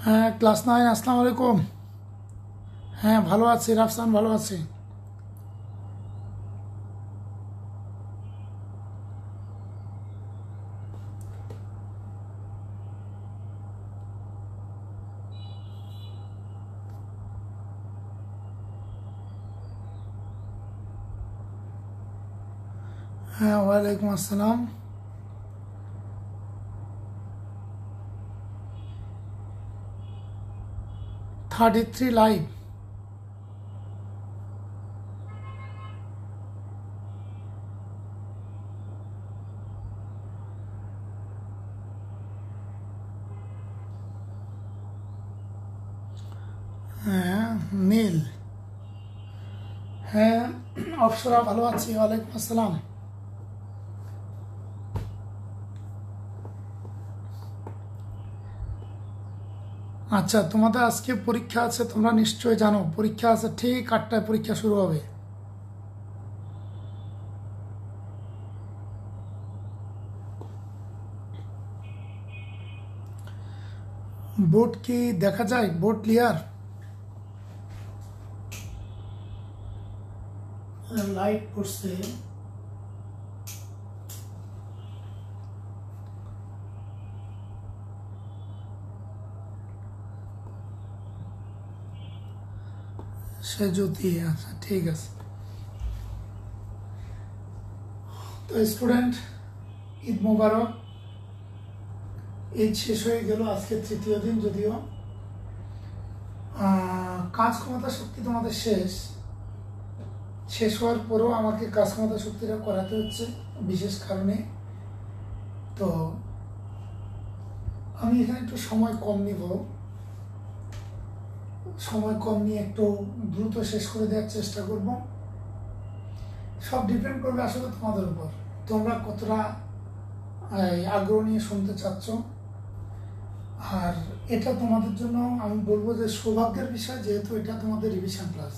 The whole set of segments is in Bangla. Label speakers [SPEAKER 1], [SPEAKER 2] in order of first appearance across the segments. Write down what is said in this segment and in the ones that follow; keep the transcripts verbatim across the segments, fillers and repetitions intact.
[SPEAKER 1] হ্যাঁ, ক্লাস নাইন। আসসালামু আলাইকুম। হ্যাঁ, ভালো আছি রাফসান, ভালো আছি। হ্যাঁ, ওয়ালাইকুম আসসালাম। Thirty three live. হ্যাঁ, নীল। হ্যাঁ, অপসরা, ভালো আছি। ওয়ালাইকুম আসসালাম। আচ্ছা, তোমাদের আজকে পরীক্ষা আছে, তোমরা নিশ্চয়ই জানো। পরীক্ষা আছে, ঠিক আটটায় পরীক্ষা শুরু হবে। বোর্ড কি দেখা যায়? Board clear? লাইট পড়ছে। সে জ্যোতি, আচ্ছা ঠিক আছে। তো স্টুডেন্ট, ঈদ মোবারক। ঈদ শেষ হয়ে গেল, আজকে তৃতীয় দিন। যদিও কাজ ক্ষমতা শক্তি তোমাদের শেষ শেষ হওয়ার পরেও আমাকে কাজ ক্ষমতা শক্তিটা করাতে হচ্ছে বিশেষ কারণে। তো আমি এখানে একটু সময় কম নিব, সময় কম নিয়ে একটু দ্রুত শেষ করে দেওয়ার চেষ্টা করব। সব ডিপেন্ড করবে আসলে তোমাদের উপর, তোমরা কতটা আগ্রহ নিয়ে শুনতে চাচ্ছ। আর এটা তোমাদের জন্য আমি বলবো যে সৌভাগ্যের বিষয়, যেহেতু এটা তোমাদের রিভিশন ক্লাস।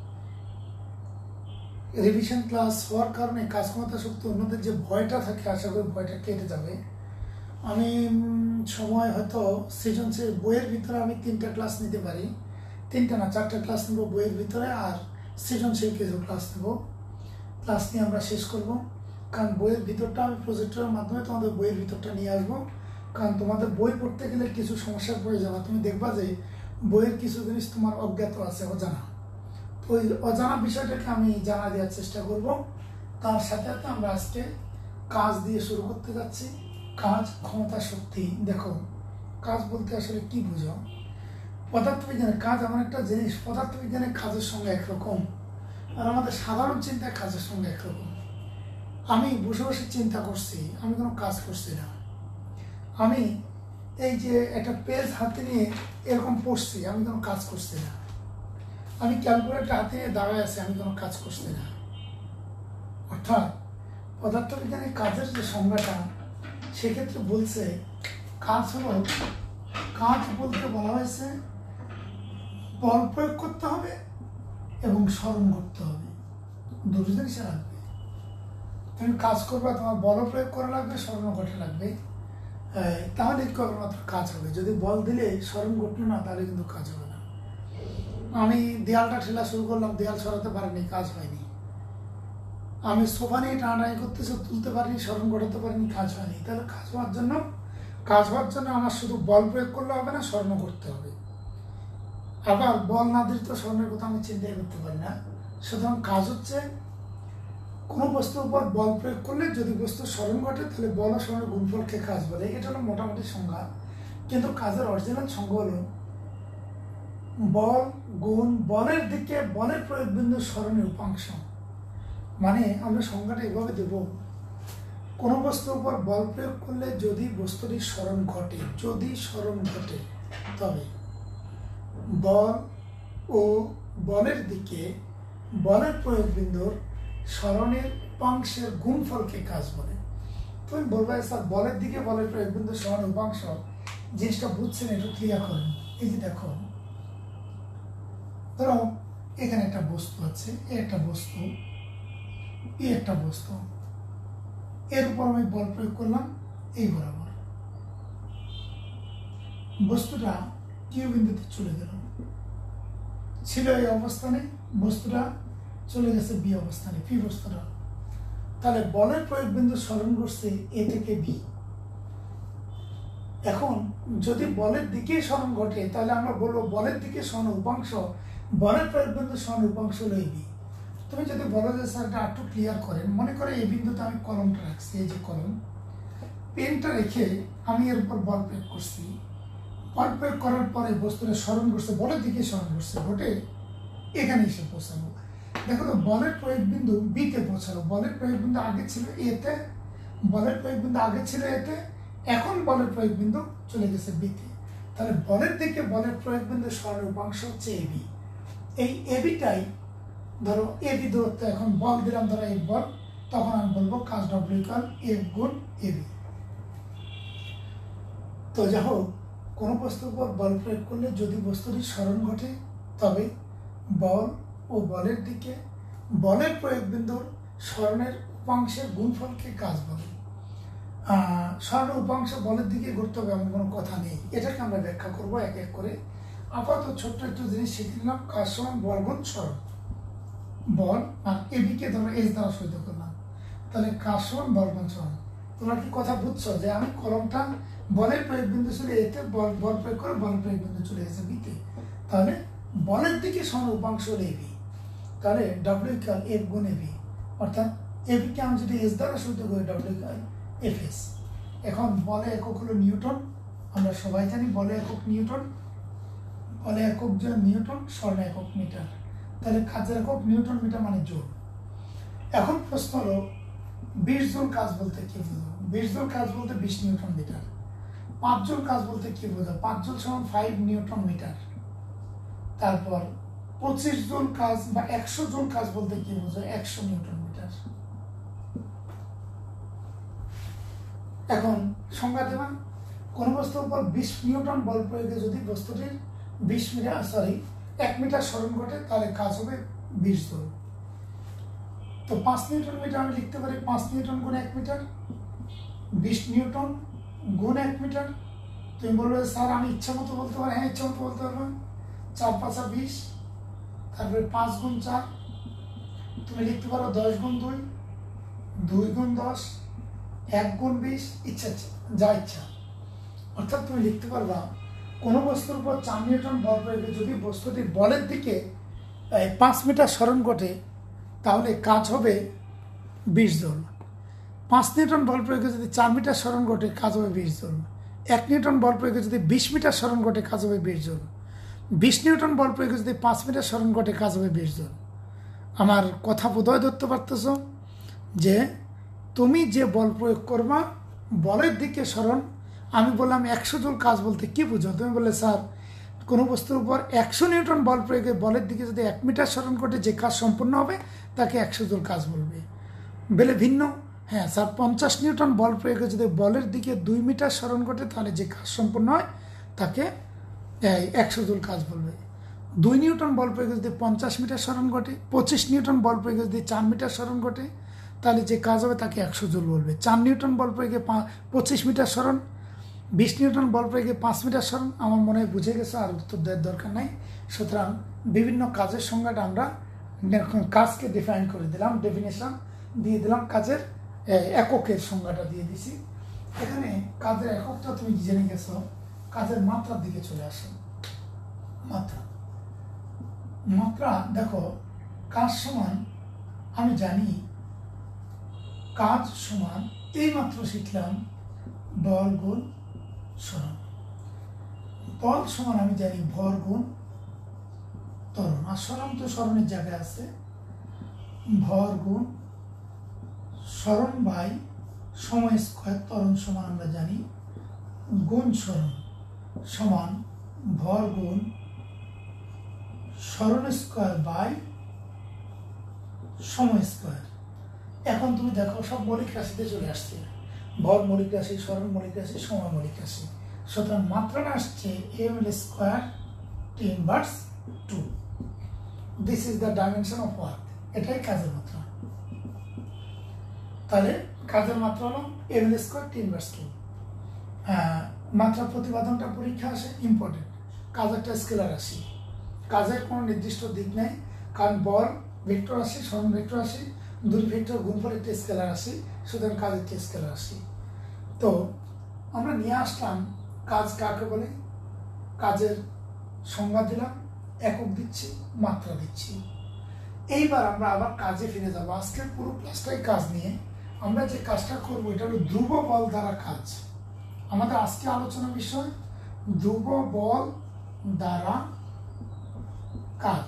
[SPEAKER 1] রিভিশন ক্লাস হওয়ার কারণে কাজ ক্ষমতা শক্তি অন্যদের যে ভয়টা থাকে, আশা করি ভয়টা কেটে যাবে। আমি সময় হয়তো সৃজনশীল বইয়ের ভিতরে আমি তিনটা ক্লাস নিতে পারি, তিনটা না চারটা ক্লাস নেব বইয়ের ভিতরে, আর সৃজনশীল কিছু ক্লাস নেব। ক্লাস নিয়ে আমরা শেষ করব, কারণ বইয়ের ভিতরটা আমি প্রজেক্টরের মাধ্যমে তোমাদের বইয়ের ভিতরটা নিয়ে আসবো। কারণ তোমাদের বই পড়তে গেলে কিছু সমস্যার পড়ে যাবে, তুমি দেখবা যে বইয়ের কিছু জিনিস তোমার অজ্ঞাত আছে, অজানা। তো ওই অজানা বিষয়টাকে আমি জানা দেওয়ার চেষ্টা করব। তার সাথে সাথে আমরা আজকে কাজ দিয়ে শুরু করতে যাচ্ছি। কাজ ক্ষমতা শক্তি। দেখো, কাজ বলতে আসলে কি বুঝো? পদার্থবিজ্ঞানের কাজ এমন একটা জিনিস, পদার্থবিজ্ঞানের কাজের সঙ্গে একরকম, আর আমাদের সাধারণ চিন্তায় কাজের সঙ্গে একরকম। আমি বসে বসে চিন্তা করছি, আমি কোনো কাজ করছি না। আমি এই যে একটা পেজ হাতে নিয়ে এরকম পড়ছি, আমি কোনো কাজ করছি না। আমি ক্যালকুলেটর হাতে নিয়ে দাঁড়ায় আছি, আমি কোনো কাজ করছি না। অর্থাৎ পদার্থবিজ্ঞানের কাজের যে সংজ্ঞাটা, সেক্ষেত্রে বলছে কাজ হলো, কাজ বলতে বলা হয়েছে বল প্রয়োগ করতে হবে এবং স্মরণ করতে হবে, দুটো জিনিস লাগবে। তুমি কাজ করবে, তোমার বল প্রয়োগ করা লাগবে, স্মরণ ঘটে লাগবে, তাহলে কেবলমাত্র কাজ হবে। যদি বল দিলে স্মরণ ঘটলো না, তাহলে কিন্তু কাজ হবে না। আমি দেয়ালটা ঠেলা শুরু করলাম, দেয়াল সরাতে পারিনি, কাজ হয়নি। আমি সোফা নিয়ে টানাটানি করতেছি, তুলতে পারিনি, স্মরণ ঘটাতে পারিনি, কাজ হয়নি। তাহলে কাজ হওয়ার জন্য কাজ হওয়ার জন্য আমার শুধু বল প্রয়োগ করলে হবে না, স্মরণ করতে হবে। আবার বল না দিলে তো স্মরণের কথা আমি চিন্তাই করতে পারি না। সুতরাং কাজ হচ্ছে কোনো বস্তুর উপর বল প্রয়োগ করলে যদি বস্তু স্মরণ ঘটে, তাহলে বল ও স্মরণের গুণফলকে কাজ বলে। এটা হলো মোটামুটি সংজ্ঞা। কিন্তু কাজের অরিজিনাল সংজ্ঞা হলো বল গুণ বলের দিকে বলের প্রয়োগ বিন্দু স্মরণের উপাংশ। মানে আমরা সংজ্ঞাটা এভাবে দেব, কোনো বস্তুর উপর বল প্রয়োগ করলে যদি বস্তুটির স্মরণ ঘটে, যদি স্মরণ ঘটে তবে বল ও বলের দিকে বলের প্রয়োগ বিন্দুর স্মরণের উপাংশের গুণফলকে কাজ বলে। তুমি বলবে স্যার বলের দিকে বলের প্রয়োগ বিন্দু স্মরণের উপাংশ, জিনিসটা বুঝছেন, একটু ক্লিয়ার করেন। এই যে দেখো, ধরো এখানে একটা বস্তু আছে, এ একটা বস্তু, এ একটা বস্তু, এর উপর আমি বল প্রয়োগ করলাম এই বরাবর। বস্তুটা কিউ বিন্দুতে চলে গেল, ছিল এই অবস্থানে, বস্তুটা চলে গেছে বি অবস্থানে, পি বস্তুটা। তাহলে বলের প্রয়োগ বিন্দু স্মরণ করছে এ থেকে বি। এখন যদি বলের দিকে স্মরণ ঘটে তাহলে আমরা বলবো বলের দিকে স্মরণ উপাংশ, বলের প্রয়োগ বিন্দু স্মরণ উপাংশ হলো এ বি। তুমি যদি বলো যে স্যার এটা একটু ক্লিয়ার করেন, মনে করে এই বিন্দুতে আমি কলমটা রাখছি, এই যে কলম, পেনটা রেখে আমি এর উপর বল প্রয়োগ করছি। বল প্রয়োগ করার পরে বস্তুটা স্মরণ করছে, বলের দিকে স্মরণ করছে, ঘটে এখানে এসে পৌঁছানো। দেখো তো বলের প্রয়োগ বিন্দু বিতে পৌঁছালো, বলের প্রয়োগ বিন্দু আগে ছিল এতে, বলের প্রয়োগ বিন্দু আগে ছিল এতে, এখন বলের প্রয়োগ বিন্দু চলে গেছে বিতে। তাহলে বলের দিকে বলের প্রয়োগ বিন্দু স্মরণের উপাংশ হচ্ছে এবি। এই এবিটাই ধরো এবি দূরত্ব, এখন বল দিলাম ধরো এক বল, তখন আমি বলবো কাজ ডব্লিউ ইকুয়াল এফ গুণ এবি। তো যাই হোক, কোনো বস্তুর উপর বল প্রয়োগ করলে যদি বস্তুটির স্মরণ ঘটে তবে বল ও বলের দিকে বলের প্রয়োগ বিন্দুর স্মরণের উপাংশের গুণফলকে কাজ বলে। স্মরণের উপাংশ বলের দিকে ঘুরতে হবে এমন কোনো কথা নেই, এটাকে আমরা ব্যাখ্যা করবো এক এক করে। আপাতত ছোট্ট একটু জিনিস শিখে নিলাম, কাজ সমান বল গুণ স্মরণ। বল আর এবিকে ধরো এস দ্বারা সহিত করলাম, তাহলে কাজ সমান বল গুণ স্মরণ। তোমরা কি কথা বুঝছো যে আমি কলমটা বলের প্রয়োগ বিন্দু ছিল এতে, বল বল প্রয়োগ করে বল প্রয়োগ বিন্দু চলে গেছে বিতে, তাহলে বলের দিকে স্মরণ উপাংশ হলো এবি। তাহলে ডব্লিউ ইকুয়াল এফ গুণ এবি, অর্থাৎ এবিকে আমি যদি এস দ্বারা সহিত করি ডব্লিউ ইকুয়াল এফ এস। এখন বলে একক হলো নিউটন, আমরা সবাই জানি বলে একক নিউটন, বলে একক যে নিউটন, স্মরণে একক মিটার। তাহলে কাজের একক নিউটন মিটার মানে জুল। এখন প্রশ্ন হলো বিশ জুল কাজ বলতে কি বোঝো? বিশ জুল কাজ বলতে বিশ নিউটন মিটার। পাঁচ জুল কাজ বলতে কি বোঝো? পাঁচ জুল সমান ফাইভ নিউটন মিটার। তারপর পঁচিশ জুল কাজ বা একশো জুল কাজ বলতে কি বোঝো? একশো নিউটন মিটার। এখন সংজ্ঞা দেবা, কোন বস্তুর উপর বিশ নিউটন বল প্রয়োগে যদি বস্তুটির বিশ মিটার সরি এক মিটার স্মরণ ঘটে তাহলে কাজ হবে বিশ জুল। তো পাঁচ নিউটন মিটার আমি লিখতে পারি পাঁচ নিউটন গুণ এক মিটার, বিশ নিউটন গুণ এক মিটার। তুমি বলবে স্যার আমি ইচ্ছা মতো বলতে পারি, হ্যাঁ ইচ্ছা মতো বলতে পারবো। চার পাঁচা বিশ, তারপরে পাঁচ গুণ চার, তুমি লিখতে পারো দশ গুণ দুই, দুই গুণ দশ, এক গুণ বিশ, ইচ্ছা যা ইচ্ছা। অর্থাৎ তুমি লিখতে পারবা কোনো বস্তুর উপর চার নিউটন বল প্রয়োগে যদি বস্তুটি বলের দিকে পাঁচ মিটার স্মরণ ঘটে তাহলে কাজ হবে বিশ জুল। পাঁচ নিউটন বল প্রয়োগে যদি চার মিটার স্মরণ ঘটে কাজ হবে বিশ জুল। এক নিউটন বল প্রয়োগে যদি বিশ মিটার স্মরণ ঘটে কাজ হবে বিশ জুল। বিশ নিউটন বল প্রয়োগে যদি পাঁচ মিটার স্মরণ ঘটে কাজ হবে বিশ জুল। আমার কথা বোধহয় ধরতে পারতেছ যে তুমি যে বল প্রয়োগ করবা বলের দিকে স্মরণ, আমি বললাম একশো জুল কাজ বলতে কি বুঝো? তুমি বললে স্যার কোনো বস্তুর উপর একশো নিউটন বল প্রয়োগে বলের দিকে যদি এক মিটার স্মরণ ঘটে যে কাজ সম্পূর্ণ হবে তাকে একশো জুল কাজ বলবে। বেলে ভিন্ন, হ্যাঁ স্যার পঞ্চাশ নিউটন বল প্রয়োগে যদি বলের দিকে দুই মিটার স্মরণ ঘটে তাহলে যে কাজ সম্পূর্ণ হয় তাকে একশো জুল কাজ বলবে। দুই নিউটন বল প্রয়োগে যদি পঞ্চাশ মিটার স্মরণ ঘটে, পঁচিশ নিউটন বল প্রয়োগে যদি চার মিটার স্মরণ ঘটে তাহলে যে কাজ হবে তাকে একশো জুল বলবে। চার নিউটন বল প্রয়োগে পঁচিশ মিটার স্মরণ, বিশ নিউটন বল প্রয়োগে পাঁচ মিটার স্মরণ। আমার মনে হয় বুঝে গেছে, আর উত্তর দেওয়ার দরকার নাই। সুতরাং বিভিন্ন কাজের সংজ্ঞাটা আমরা কাজকে ডিফাইন করে দিলাম, ডেফিনেশন দিয়ে দিলাম, কাজের এককের সংজ্ঞাটা দিয়ে দিছি। এখানে কাজের এককটা তুমি জেনে গেছো, কাজের মাত্রার দিকে চলে আসো। মাত্রা মাত্রা দেখো, কাজ সমান আমি জানি কাজ সমান এই মাত্র শিখলাম বল গুণ স্মরণ। বল সমান আমি জানি ভর গুণ ত্বরণ, আর স্মরণ তো স্মরণের জায়গায় আছে। ভর গুণ স্মরণ বাই সময় স্কয়ার, ত্বরণ সমান আমরা জানি গুণ স্মরণ সমান ভর গুণ স্মরণ স্কয়ার বাই সময় স্কয়ার। এখন তুমি দেখো সব মৌলিক রাশিতে চলে আসছে, ভর মৌলিক রাশি, স্মরণ মৌলিক রাশি, সময় মৌলিক রাশি। সুতরাং মাত্রাটা আসছে M L square T inverse two. This is the dimension of work, এটাই কাজের মাত্রা। তাহলে কাজের মাত্রা হলো M L square T inverse two. মাত্রা প্রতিপাদনটা পরীক্ষা আসে, ইম্পর্টেন্ট। কাজ একটা স্কেলার রাশি, কাজের কোনো নির্দিষ্ট দিক নেই, কারণ বল ভেক্টর রাশি, সরণ ভেক্টর রাশি, দুই ভেক্টর গুণফল একটা স্কেলার রাশি, সুতরাং কাজ একটা স্কেলার রাশি। তো আমরা নিয়ে আসলাম কাজ কাকে বলে, কাজের সংজ্ঞা দিলাম, একক দিচ্ছি, মাত্রা দিচ্ছি। এইবার আমরা আবার কাজে ফিরে যাব। আজকের পুরো ক্লাসটাই কাজ নিয়ে। আমরা যে কাজটা করবো এটা হলো ধ্রুব বল দ্বারা কাজ। আমাদের আজকে আলোচনা বিষয় ধ্রুব বল দ্বারা কাজ,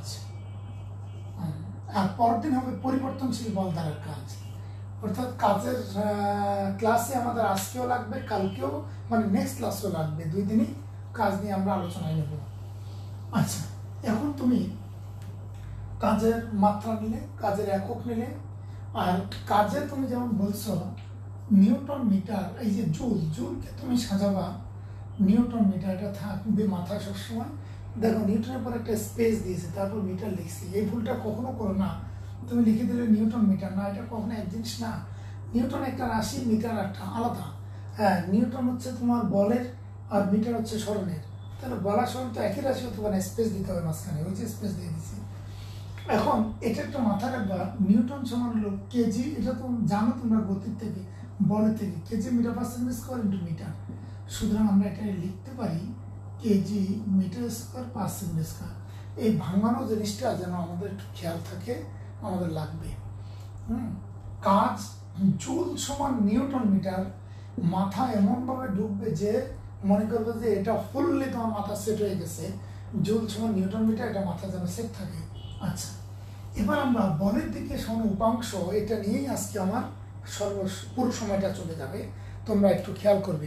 [SPEAKER 1] আর পরের দিন হবে পরিবর্তনশীল বল দ্বারা কাজ। অর্থাৎ কাজের ক্লাসে আমাদের আজকেও লাগবে, কালকেও মানে নেক্সট ক্লাসেও লাগবে, দুই দিনই কাজ নিয়ে আমরা আলোচনায় নেব। আচ্ছা, এখন তুমি কাজের মাত্রা নিলে, কাজের একক নিলে, আর কাজে তুমি যেমন বলছো নিউটন মিটার, এই যে জুল, জুলকে তুমি সাজাবা নিউটন মিটার, এটা থাকবে মাথায় সবসময়। দেখো নিউটনের পর একটা স্পেস দিয়েছে, তারপর মিটার লিখছি, এই ভুলটা কখনো করো না। তুমি লিখে দিলে নিউটন মিটার, না, এটা কখনো এক জিনিস না। নিউটন একটা রাশি, মিটার একটা আলাদা। হ্যাঁ, নিউটন হচ্ছে তোমার বলের আর মিটার হচ্ছে সরণের। তাহলে বলা সরণ তো একই রাশি হতে পারে, স্পেস দিতে হবে মাঝখানে, ওই যে স্পেস দিয়ে দিচ্ছি। এখন এটা একটা মাথা রাখবা, নিউটন সমান হলো কেজি, এটা তো জানো তোমরা গতির থেকে, বলের থেকে, KG metre per second square into metre. সুতরাং আমরা এটা লিখতে পারি KG metre square per second square. এই ভাঙানো জিনিসটা যেন আমাদের একটু খেয়াল থাকে, আমাদের লাগবে। হুম কাজ জুল সমান নিউটন মিটার, মাথা এমনভাবে ঢুকবে যে মনে করবে যে এটা ফুললি তোমার মাথা সেট হয়ে গেছে, জুল সমান নিউটন মিটার, এটা মাথা যেন সেট থাকে। আচ্ছা, এবার আমরা বলের দিকে সমান উপাংশ, এটা নিয়েই আজকে আমার সর্ব পুরো সময়টা চলে যাবে, তোমরা একটু খেয়াল করবে।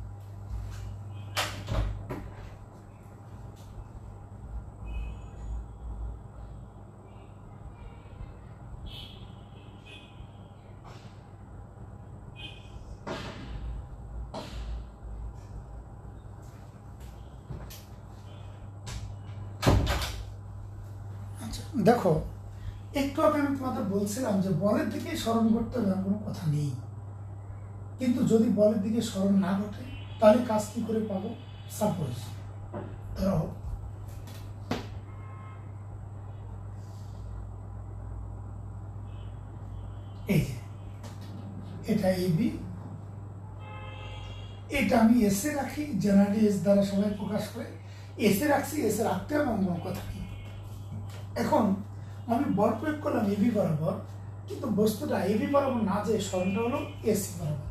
[SPEAKER 1] দেখো, একটু আগে আমি তোমাদের বলছিলাম যে বলের দিকে স্মরণ করতে হবে, কোনো কথা নেই। কিন্তু যদি বলের দিকে স্মরণ না ঘটে তাহলে কাজ কি করে পাবো? সাপোজ ধরো এই যে এটা এ বি, এটা আমি এসে রাখি, জেনারেলি এস দ্বারা সবাই প্রকাশ করে, এসে রাখছি, এসে রাখতে হবে, কোনো কথা নেই। এখন আমি বল প্রয়োগ করলাম এবি বরাবর, কিন্তু বস্তুটা এবি বরাবর না, যে স্মরণটা হলো এসি বরাবর।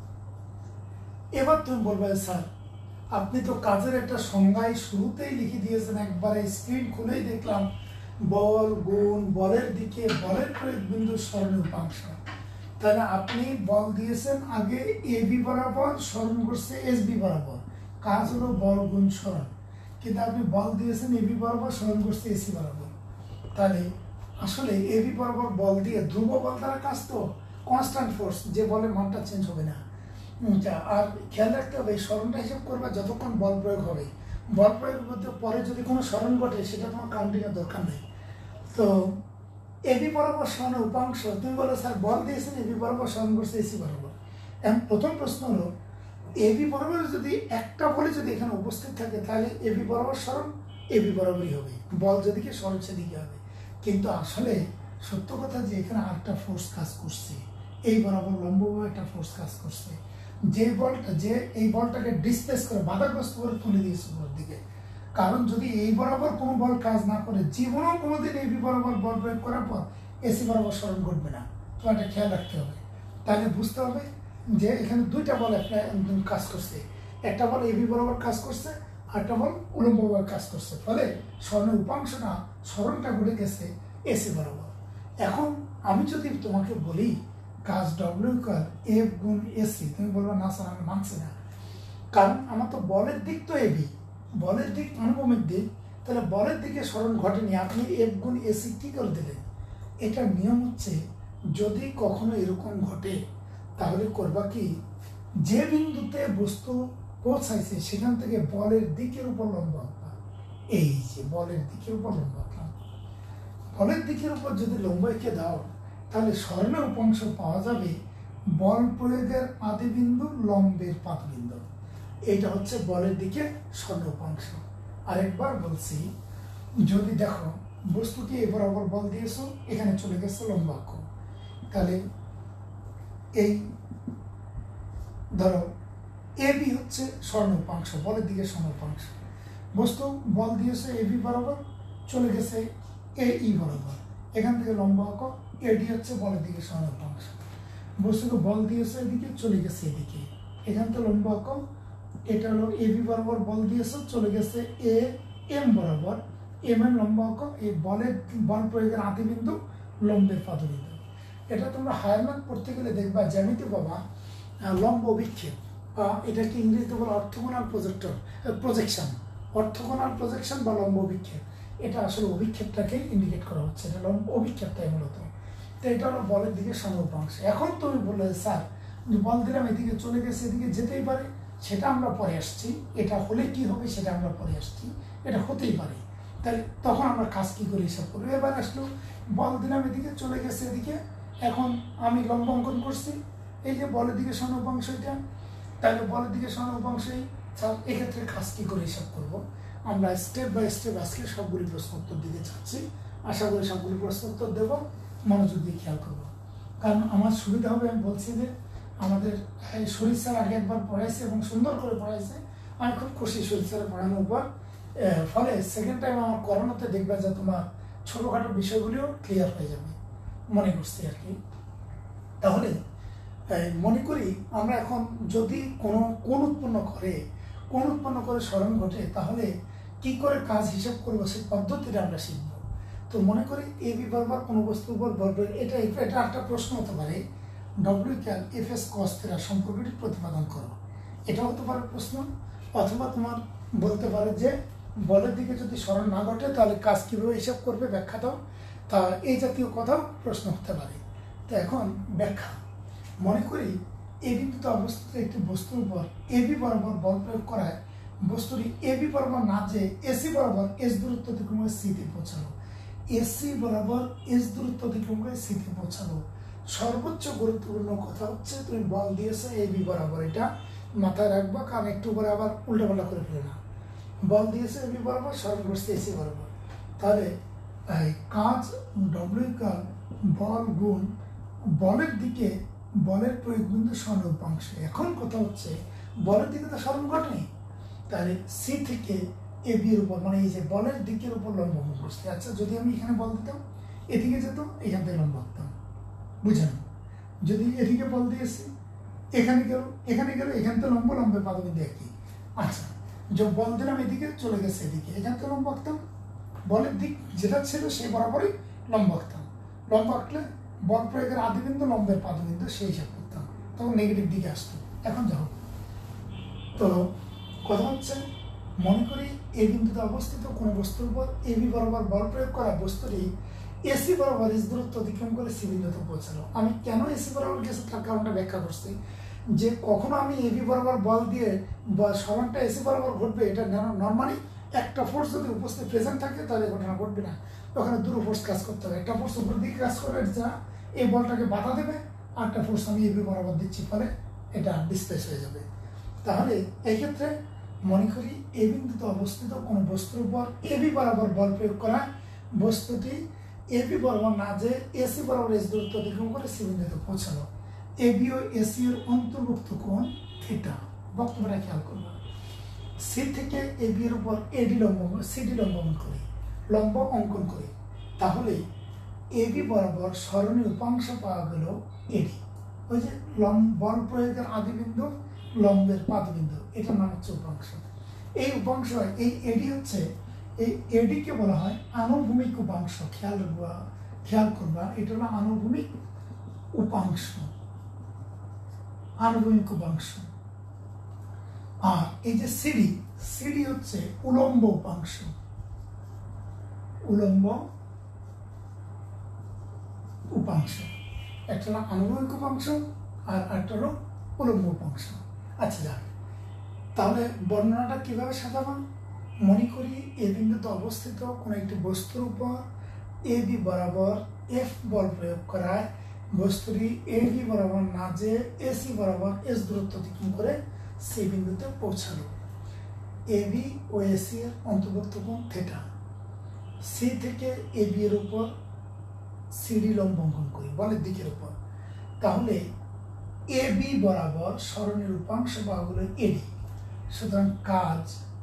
[SPEAKER 1] এবার তুমি বলবে স্যার আপনি তো কাজের একটা সংজ্ঞায় শুরুতেই লিখে দিয়েছেন, একবারে স্ক্রিন খুলেই দেখলাম বল গুণ বলের দিকে বলের প্রয়োগ বিন্দু স্মরণের উপাংশ। তাহলে আপনি বল দিয়েছেন আগে এবি বরাবর, স্মরণ করছে এসবি বরাবর, কাজ হলো বল গুণ স্মরণ। কিন্তু আপনি বল দিয়েছেন এবি বরাবর, স্মরণ করছে এসি বরাবর। তাহলে আসলে এবি বরাবর বল দিয়ে ধ্রুব বল দ্বারা কাজ, তো কনস্ট্যান্ট ফোর্স, যে বলের মানটা চেঞ্জ হবে না। আর খেয়াল রাখতে হবে এই স্মরণটা হিসাব করবা যতক্ষণ বল প্রয়োগ হবে। বল প্রয়োগ করতে পরে যদি কোনো স্মরণ ঘটে সেটা তোমার কাউন্টিং এর দরকার নেই। তো এবি বরাবর স্মরণের উপাংশ, তুমি বলো স্যার বল দিয়েছেন এবি বরাবর, স্মরণ করছে এসি বরাবর। এখন প্রথম প্রশ্ন হলো এবি বরাবর যদি একটা বলে যদি এখানে উপস্থিত থাকে তাহলে এবি বরাবর স্মরণ এবি বরাবরই হবে, বল যেদিকে স্মরণ সেদিকে হবে। কিন্তু আসলে সত্য কথা যে এখানে আরেকটা ফোর্স কাজ করছে, এই বরাবর লম্বভাবে একটা ফোর্স কাজ করছে, যে বলটা যে এই বলটাকে ডিসপ্লেস করে বাধাগ্রস্ত করে তুলে দিয়েছে উপরের দিকে। কারণ যদি এই বরাবর কোনো বল কাজ না করে, জীবনেও কোনোদিন এবি বরাবর বল প্রয়োগ করার পর এসি বরাবর স্মরণ ঘটবে না। তোমার এটা খেয়াল রাখতে হবে। তাহলে বুঝতে হবে যে এখানে দুইটা বল একটা কাজ করছে, একটা বল এবি বরাবর কাজ করছে, আরেকটা বল উলম্বভাবে কাজ করছে, ফলে স্মরণের উপাংশটা স্মরণটা ঘটে গেছে এসি বরাবর। এখন আমি যদি তোমাকে বলি কাজ ডব্লিউ কার এফ গুণ এসি, তুমি বলবো না স্যার আমি মানছি না, কারণ আমার তো বলের দিক তো এবি, বলের দিক অনুভূমিক দিক, তাহলে বলের দিকে স্মরণ ঘটেনি, আপনি এফ গুণ এসি কি করে দিলেন? এটার নিয়ম হচ্ছে যদি কখনো এরকম ঘটে তাহলে করবা কি, যে বিন্দুতে বস্তু পৌঁছাইছে সেখান থেকে বলের দিকের উপর লম্ব আঁকবা। এই যে বলের দিকের উপর লম্ব আঁকলাম, বলের দিকের উপর যদি লম্ব এঁকে দাও তাহলে স্মরণের উপাংশ পাওয়া যাবে বল প্রয়োগের আদিবিন্দু লম্বের পাদবিন্দু। এটা হচ্ছে বলের দিকে স্মরণের উপাংশ। আরেকবার বলছি, যদি দেখো বস্তুটি এ বরাবর বল দিয়েছো, এখানে চলে গেছে লম্ব অক্ষ, তাহলে এই ধরো এ বি হচ্ছে স্বর্ণ উপাংশ, বলের দিকে স্বর্ণ উপাংশ, বস্তু বল দিয়েছে এ বি বরাবর, চলে গেছে এ ই বরাবর, এখান থেকে লম্ব অক্ষ, এডি হচ্ছে বলের দিকে স্বর্ণ উপাংশ, বস্তুকে বল দিয়েছে এদিকে, চলে গেছে এদিকে, এখান থেকে লম্ব অক্ষ, এটা হলো এ বি বরাবর বল দিয়েছে, চলে গেছে এ এম বরাবর, এম এর লম্ব অক্ষ, এই বলের বল প্রয়োগের আদি বিন্দু লম্বের পাদবিন্দু। এটা তোমরা হায়ার ম্যাথ পড়তে গেলে দেখবা জ্যামিতি বাবা লম্ব অভিক্ষেপ, বা এটাকে ইংরেজিতে বলে orthogonal projector projection, orthogonal projection বা লম্ব অভিক্ষেপ, এটা আসলে অভিক্ষেপটাকে ইন্ডিকেট করা হচ্ছে, এটা লম্ব অভিক্ষেপটাই মূলত। তো এটা হলো বলের দিকে স্বর্ণ উপাংশ। এখন তুমি বললে স্যার বল দিলাম এদিকে চলে গেছে, এদিকে যেতেই পারে, সেটা আমরা পরে আসছি, এটা হলে কি হবে সেটা আমরা পরে আসছি, এটা হতেই পারে, তাহলে তখন আমরা কাজ কি করে হিসাব করবো। এবার আসলো বল দিলাম এদিকে চলে গেছে এদিকে, এখন আমি লম্ব অঙ্কন করছি, এই যে বলের দিকে স্বর্ণ উপাংশ এটা, তাহলে বলের দিকে স্বর্ণ উপাংশই, এক্ষেত্রে কাজ কি করে হিসাব করবো, আমরা স্টেপ বাই স্টেপ আজকে সবগুলি প্রশ্ন উত্তর দিতে চাচ্ছি, আশা করি সবগুলি প্রশ্ন উত্তর দেবো, মনোযোগ দিয়ে খেয়াল করবো, কারণ আমার সুবিধা হবে। আমি বলছি যে আমাদের শরীর স্যার আগে একবার পড়াইছে এবং সুন্দর করে পড়াইছে, আমি খুব খুশি শরীর স্যারের পড়ানোর উপর, ফলে সেকেন্ড টাইম আমার করানোতে দেখবে যে তোমার ছোটোখাটো বিষয়গুলিও ক্লিয়ার হয়ে যাবে, মনে করছি আর কি। তাহলে মনে করি আমরা এখন যদি কোনো কোণ উৎপন্ন করে কোণ উৎপন্ন করে স্মরণ ঘটে, তাহলে কি করে কাজ হিসাব করবো সেই পদ্ধতিটা আমরা শিখব। তো মনে করি এ বি বরাবর কোনো বস্তুর উপর বল প্রয়োগ, এটা এটা একটা প্রশ্ন হতে পারে, ডব্লিউ ক্যান এফ এস কস থিটা সম্পর্কটি প্রতিপাদন করো, এটা হতে পারে প্রশ্ন। অথবা তোমার বলতে পারে যে বলের দিকে যদি স্মরণ না ঘটে তাহলে কাজ কীভাবে হিসাব করবে, ব্যাখ্যা দাও, তা এই জাতীয় কথাও প্রশ্ন হতে পারে। তো এখন ব্যাখ্যা, মনে করি এ বিন্দুতে অবস্থিত একটি বস্তুর উপর এ বি বরাবর বল প্রয়োগ করায় বস্তুটি এ বি বরাবর না যে এসি বরাবর এস দূরত্ব অতিক্রম করে সিতে পৌঁছালো, এসি বরাবর এস দূরত্ব অতিক্রম করে সিতে পৌঁছালো। সর্বোচ্চ গুরুত্বপূর্ণ কথা হচ্ছে তুমি বল দিয়েছো এ বি বরাবর, এটা মাথায় রাখবা, কারণ একটু পরে আবার উল্টাপাল্টা করে ফেলে না। বল দিয়েছে এ বি বরাবর, স্মরণ করছে এসি বরাবর, তাহলে কাজ ডব্লিউ কাল বল গুণ বলের দিকে বলের প্রয়োগ বিন্দু স্বর্ণ উপাংশ। এখন কথা হচ্ছে বলের দিকে তো স্মরণ ঘটেনি, তাহলে সি থেকে এ বি এর উপর, মানে এই যে বলের দিকের উপর লম্ব অঙ্কন করছে। আচ্ছা যদি আমি এখানে বল দিতাম, এদিকে যেত, এখান থেকে লম্ব আঁকতাম, বুঝেন? যদি এদিকে বল দিয়েছি, এখানে গেল, এখানে গেল, এখান থেকে লম্ব, লম্বের পাদবিন্দু একই। আচ্ছা যে বল দিলাম এদিকে চলে গেছে এদিকে, এখান থেকে লম্ব আঁকতাম, বলের দিক যেটা ছিল সেই বরাবরই লম্ব আঁকতাম, লম্ব আঁকলে বল প্রয়োগের আদিবিন্দু লম্বের পাদবিন্দু সেই হিসাব করতাম, তখন নেগেটিভ দিকে আসতো। এখন যাও, তো কথা হচ্ছে মনে করি এ বিন্দুতে অবস্থিত কোনো বস্তুর উপর এ বি বরাবর বল প্রয়োগ করা বস্তুটি এসি বরাবর এস দূরত্ব অতিক্রম করে সি বিন্দুতে পৌঁছালো। আমি কেন এসি বরাবর গেছে তার কারণটা ব্যাখ্যা করছি, যে কখনো আমি এ বি বরাবর বল দিয়ে সমানটা এসি বরাবর ঘটবে, এটা নর্মালি একটা ফোর্স যদি উপস্থিত প্রেজেন্ট থাকে তাহলে ঘটনা ঘটবে না, ওখানে দুটো ফোর্স কাজ করতে হবে, একটা ফোর্স উপর দিকে কাজ করে যা এই বলটাকে বাধা দেবে, আর একটা ফোর্স আমি এ বি বরাবর দিচ্ছি, ফলে এটা ডিসপ্লেস হয়ে যাবে। তাহলে এই ক্ষেত্রে মনে করি এ বিন্দুতে অবস্থিত কোনো বস্তুর উপর এ বি বরাবর বল প্রয়োগ করা বস্তুটি এ বি বরাবর না যে এসি বরাবর এস দূরত্ব অতিক্রম করে সি বিন্দুতে পৌঁছালো। এ বি ও এসি এর অন্তর্ভুক্ত কোণ থিটা, বক্তব্যটা খেয়াল করবো। সি থেকে এ বি এর উপর এডি লম্ব সিডি লম্ব অঙ্কন করি, লম্ব অঙ্কন করি, তাহলে এ বি বরাবর স্মরণীয় উপাংশ পাওয়া গেল এডি, ওই যে লম্ব বল প্রয়োগের আদিবিন্দু লম্বের পাদবিন্দু, এটার নাম হচ্ছে উপাংশ। এই উপাংশ, এই এডি হচ্ছে, এই এডিকে বলা হয় আনুভূমিক উপাংশ। খেয়াল রাখবা, খেয়াল করবা, এটা হলো আনুভূমিক উপাংশ, আনুভূমিক উপাংশ। আর এই যে সিডি, সিডি হচ্ছে উলম্ব উপাংশ, উলম্ব উপাংশ। একটা হলো আনুভূমিক উপাংশ আর একটা হলো উলম্ব উপাংশ। আচ্ছা যাক, তাহলে বর্ণনাটা কিভাবে সাজাবো? মনে করি এ বিন্দুতে অবস্থিত কোনো একটি বস্তুর উপর এ বি বরাবর এফ বল প্রয়োগ করায় বস্তুটি এ বি বরাবর না যে এসি বরাবর এস দূরত্ব অতিক্রম করে সি বিন্দুতে পৌঁছালো। এবি ও এসি এর অন্তর্ভুক্ত কোণ থিটা। সি থেকে এবি এর উপর সিডি লম্ব অঙ্কন করি বলের দিকের উপর, তাহলে এবি বরাবর সরণের উপাংশ পাওয়া হলো এডি। সুতরাং কাজ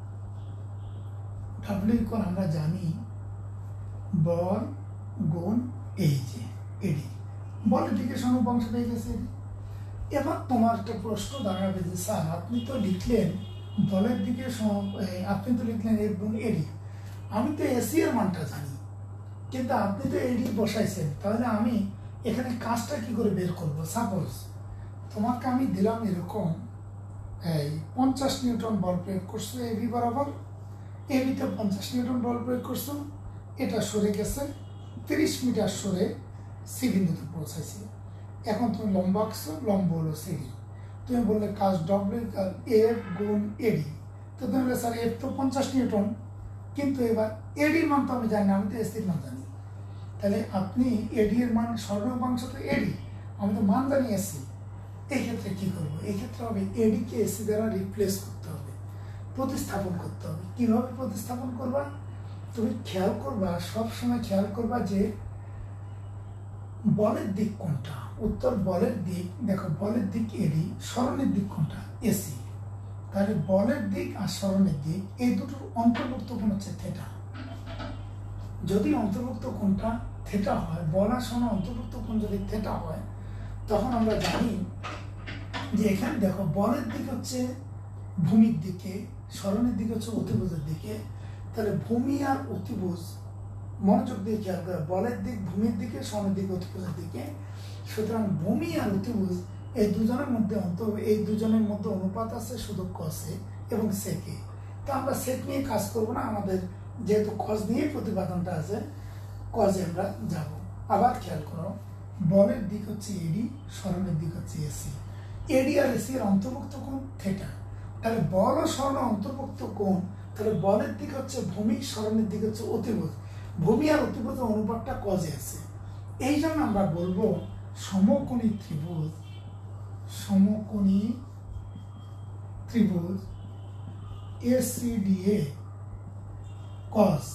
[SPEAKER 1] ডাব্লিউ ইকুয়াল আমরা জানি বল গুণ এই যে এডি, বলের দিকে সরণ উপাংশ পেয়ে গেছে এডি। এবার তোমার একটা প্রশ্ন দাঁড়াবে যে স্যার আপনি তো লিখলেন বলের দিকে আপনি তো লিখলেন এফ গুণ এডি, আমি তো এসি এর মানটা জানি, কিন্তু আপনি তো এডি বসাইছেন, তাহলে আমি এখানে কাজটা কি করে বের করব? সাপোজ তোমাকে আমি দিলাম এরকম এই পঞ্চাশ নিউটন বল প্রয়োগ করছো এবি বরাবর, এবিতে পঞ্চাশ নিউটন বল প্রয়োগ করছো, এটা সরে গেছে তিরিশ মিটার সরে সি বিন্দুতে পৌঁছাইছে। এখন তুমি লম্ব আঁকছো, লম্ব হলো সিডি, তুমি বললে কাজ ডব্লিউ এফ গুণ এডি, তো তুমি বললে স্যার এফ তো পঞ্চাশ নিউটন, কিন্তু এবার এডির মান তো আমি জানি না, আমি তো এসির মান জানি। তাহলে আপনি এডি এর মান সরণ উপাংশ তো এডি, আমি তো মান জানি এসি। এই ক্ষেত্রে কি করবো? এই ক্ষেত্রে হবে এডিকে এসি দ্বারা রিপ্লেস করতে হবে, প্রতিস্থাপন করতে হবে। কিভাবে প্রতিস্থাপন করবা? তুমি খেয়াল করবা, সব সময় খেয়াল করবা যে বলের দিক কোনটা। উত্তর বলের দিক, দেখো বলের দিক এডি, সরণের দিক কোনটা? এসি। তাহলে বলের দিক আর সরণের দিক এই দুটোর অন্তর্ভুক্ত কোণ হচ্ছে থিটা। যদি অন্তর্ভুক্ত কোণটা থিটা হয়, বল আর সরণ অন্তর্ভুক্ত কোণ যদি থিটা হয়, তখন আমরা জানি যে এখানে দেখো বলের দিক হচ্ছে ভূমির দিকে, সরণের দিক হচ্ছে অতিভুজের দিকে। তাহলে ভূমি আর অতিভুজ মনোযোগ দিয়ে খেয়াল করে, বলের দিক ভূমির দিকে, সরণের দিক অতিভুজের দিকে। সুতরাং ভূমি আর অতিভুজ এই দুজনের মধ্যে অন্তর এই দুজনের মধ্যে অনুপাত আছে শুধু কসে এবং সেকে। তো আমরা সেক নিয়ে কাজ করব না, আমাদের যেহেতু কস নিয়ে প্রতিপাদনটা আছে, কজে আমরা যাব। আবার খেয়াল করো, বলের দিক হচ্ছে এডি, সরণের দিক হচ্ছে এসি। এডি আর এসি এর অন্তর্ভুক্ত কোণ থিটা। তাহলে বল ও সরণ অন্তর্ভুক্ত কোণ, তাহলে বলের দিক হচ্ছে ভূমি, সরণের দিক হচ্ছে অতিভুজ। ভূমি আর অতিভুজের অনুপাতটা কজে আছে। এই জন্য আমরা বলবো সমকোণী ত্রিভুজ, সমকোণী ত্রিভুজ এসিডিএ কস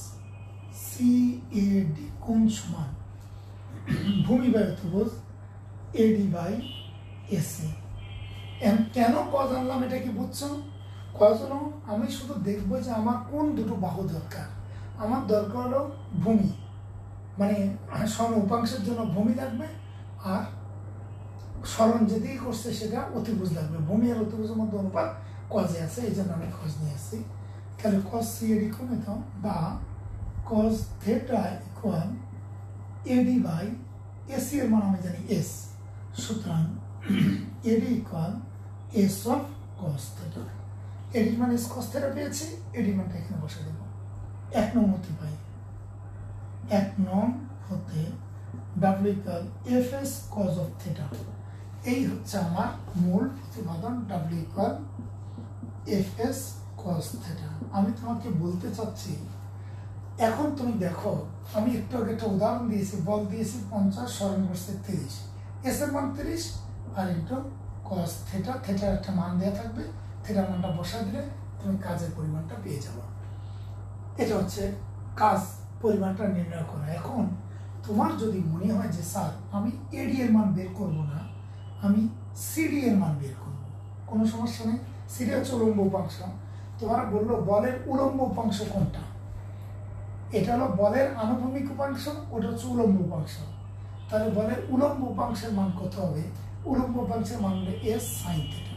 [SPEAKER 1] সিএডি কোণ সমান ভূমি বাই অতিভুজ এডি বাই এসি। কেন কজ আনলাম এটা কি বুঝছো? কজ হলো আমি শুধু দেখবো যে আমার কোন দুটো বাহু দরকার। আমার দরকার হলো ভূমি, মানে সরণ উপাংশের জন্য ভূমি লাগবে, আর সরণ যেদিকে করছে সেটা অতিভুজ লাগবে। ভূমি আর অতিভুজের মধ্যে অনুপাত কজে আছে, এই জন্য আমি কজ নিয়ে আসছি। তাহলে কজ সিএডি কোণ হতো বা cos theta equal AD by AC এর মান আমি জানি এস। সুতরাং AD equal S of cos theta. এডির মান এস কজ থিটা পেয়েছি, এডির মানটা এখানে বসে দেব। এক নং হতে পাই, এক নং হতে W equal F S cos of theta. এই হচ্ছে আমার মূল প্রতিপাদন, W equal F S cos theta. আমি তোমাকে বলতে চাচ্ছি, এখন তুমি দেখো আমি একটু আগে একটা উদাহরণ দিয়েছি, বল দিয়েছি পঞ্চাশ, সরণ করছে তিরিশ, এস এর মান তিরিশ আর ইন্টু কজ থিটা, থিটার একটা মান দেওয়া থাকবে, থিটার মানটা বসা দিলে তুমি কাজের পরিমাণটা পেয়ে যাবে। এটা হচ্ছে কাজ পরিমাণটা নির্ণয় করা। এখন তোমার যদি মনে হয় যে স্যার আমি এডি এর মান বের করবো না, আমি সিডি এর মান বের করবো, কোনো সমস্যা নেই। সিডি হচ্ছে উলম্ব উপাংশ। তোমার বললো বলের উলম্ব উপাংশ কোনটা? এটা হলো বলের আনুভূমিক উপাংশ, ওটা হচ্ছে উলম্ব উপাংশ। তাহলে বলের উলম্ব উপাংশের মান কত হবে? উলম্ব উপাংশের মান হলো এস সাইন থিটা।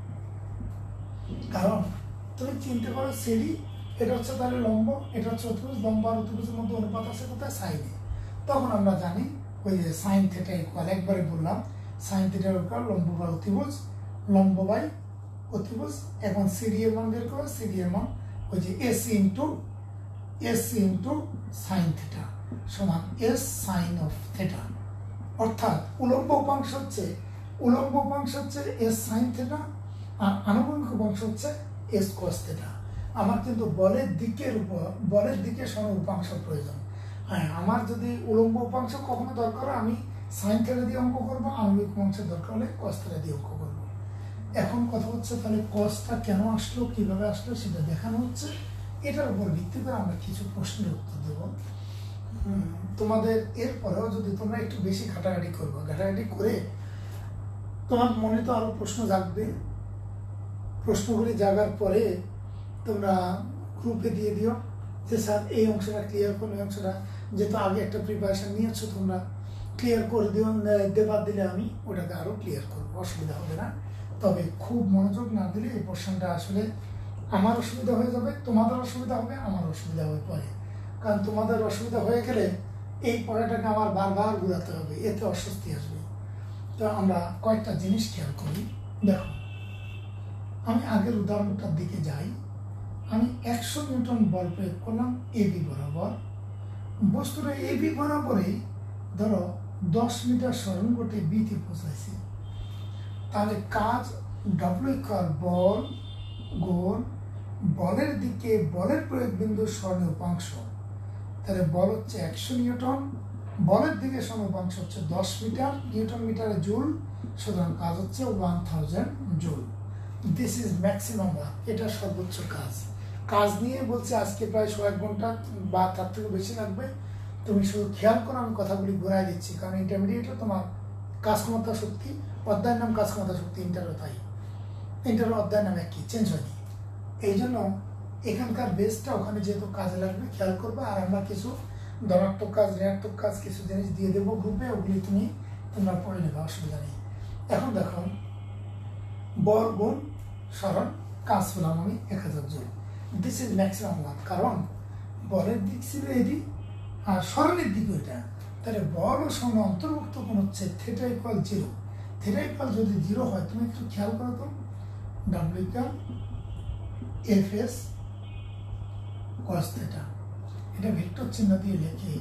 [SPEAKER 1] কারণ তুমি চিন্তা করো সিডি এটা হচ্ছে তাহলে লম্ব, এটা হচ্ছে অতিভুজ, লম্ব আর অতিভুজের মধ্যে অনুপাত আছে কোথায়? সাইনে। তখন আমরা জানি ওই যে সাইন থিটা ইকুয়াল, একবারে বললাম সাইন থিটার ইকুয়াল লম্ব বাই অতিভুজ, লম্ব বাই অতিভুজ। এখন সিডি এর মান বের করো, সিডি এর মান ওই যে AC into AC into sine theta সমান এস সাইন অফ থিটা। অর্থাৎ উলম্ব উপাংশ হচ্ছে উলম্ব উপাংশ হচ্ছে এস সাইন থিটা আর আনুভূমিক উপাংশ হচ্ছে এস কস থিটা। আমার কিন্তু বলের দিকের উপর বলের দিকে সরণ উপাংশ প্রয়োজন। হ্যাঁ, আমার যদি উলম্ব উপাংশ কখনো দরকার হয় আমি সাইন থিটা দিয়ে অঙ্ক করবো, আনুভূমিক উপাংশের দরকার হলে কস থিটা দিয়ে অঙ্ক করবো। এখন কথা হচ্ছে তাহলে কসটা কেন আসলো, কিভাবে আসলো সেটা দেখানো হচ্ছে। এটার উপর ভিত্তি করে আমরা কিছু প্রশ্নের উত্তর দেব। তোমাদের এরপরেও যদি তোমরা একটু বেশি ঘাটাঘাটি করবো, ঘাটাঘাটি করে তোমার মনে তো আরো প্রশ্ন জাগবে, প্রশ্নগুলি জাগার পরে তোমরা গ্রুপে দিয়ে দিও যে স্যার এই অংশটা ক্লিয়ার করুন, এই অংশটা যেহেতু আগে একটা প্রিপারেশন নিয়েছো তোমরা ক্লিয়ার করে দিও, দেবার দিলে আমি ওটাকে আরো ক্লিয়ার করবো, অসুবিধা হবে না। তবে খুব মনোযোগ না দিলে এই পোর্শনটা আসলে আমার অসুবিধা হয়ে যাবে, তোমাদের অসুবিধা হবে, আমার অসুবিধা হয়ে পড়ে। কারণ তোমাদের অসুবিধা হয়ে গেলে এই পড়াটাকে আমার বারবার ঘুরাতে হবে, এতে অস্বস্তি আসবে। তো আমরা কয়েকটা জিনিস খেয়াল করি। দেখো, আমি আগের উদাহরণটার দিকে যাই। আমি একশো নিউটন বল প্রয়োগ করলাম এবি বরাবর, বস্তুটা এবি বরাবরই ধরো দশ মিটার সরণ গটে বিতে পৌঁছাইছে। তাহলে কাজ ডব্লিউ ইকুয়াল বল গুণ বলের দিকে বলের প্রয়োগ বিন্দু স্বর্ণীয় উপাংশ। তাহলে বল হচ্ছে একশো নিউটন, বলের দিকে স্বর্ণ উপাংশ হচ্ছে দশ মিটার, নিউটন মিটারে জুল, সুতরাং কাজ হচ্ছে one thousand joule. This is maximum work, এটা সর্বোচ্চ কাজ। কাজ নিয়ে বলছে আজকে প্রায় ছয় ঘন্টা বা তার থেকে বেশি লাগবে। তুমি শুধু খেয়াল করো, আমি কথাগুলি ঘুরাই দিচ্ছি, কারণ ইন্টারমিডিয়েটে তোমার কাজ ক্ষমতা শক্তি, অধ্যায়ের নাম কাজ ক্ষমতা শক্তি, ইন্টারও তাই, ইন্টারও অধ্যায়ের নাম একই, চেঞ্জ হয়নি। এই জন্য এখানকার বেসটা ওখানে যেহেতু কাজে লাগবে খেয়াল করবে। আর আমরা কিছু ধনাত্মক কাজ, ঋণাত্মক কাজ কিছু জিনিস দিয়ে দেবো গ্রুপে, ওগুলি তুমি তোমরা পড়ে নেবে, অসুবিধা নেই। এখন দেখো, বল গুণ সরণ কাজ পেলাম আমি এক হাজার joule. This is maximum work, কারণ বলের দিক ছিল এটি আর সরণের দিক ওইটা। তাহলে বল ও সরণ অন্তর্ভুক্ত কোণ হচ্ছে theta equal zero. Theta equal যদি জিরো হয়, তুমি একটু খেয়াল করো তো, W equal F S cos theta, এটা ভেক্টর চিহ্ন দিয়ে লিখে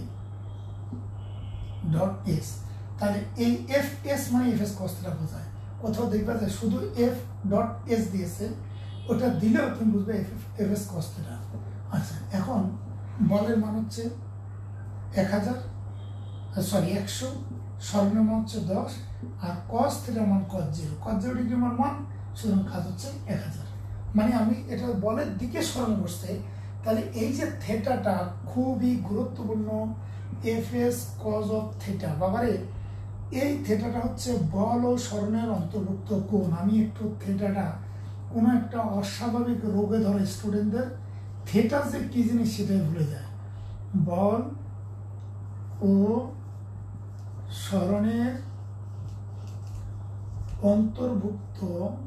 [SPEAKER 1] ডট এস। তাহলে এই এফ এস মানে এফ এস কস থিটা বোঝায়। কোথাও দেখবে যে শুধু এফ ডট এস দিয়েছে, ওটা দিলেও তুমি বুঝবে F F S cos theta. আচ্ছা, এখন বলের মান হচ্ছে এক হাজার সরি একশো, সরণের মান হচ্ছে দশ, আর কস থিটার মান cos zero, cos zero degree মান ওয়ান, সুতরাং কাজ হচ্ছে এক হাজার। মানে আমি এটা বলের দিকে স্মরণ করতে, তাহলে এই যে থিটাটা খুবই গুরুত্বপূর্ণ, F S cos of theta. বাবারে, এই থিটাটা হচ্ছে বল ও স্মরণের অন্তর্ভুক্ত কোণ। আমি একটু থিটাটা কোনো একটা অস্বাভাবিক রোগে ধরে স্টুডেন্টদের থিটা যে কি জিনিস সেটাই ভুলে যায়। বল ও স্মরণের অন্তর্ভুক্ত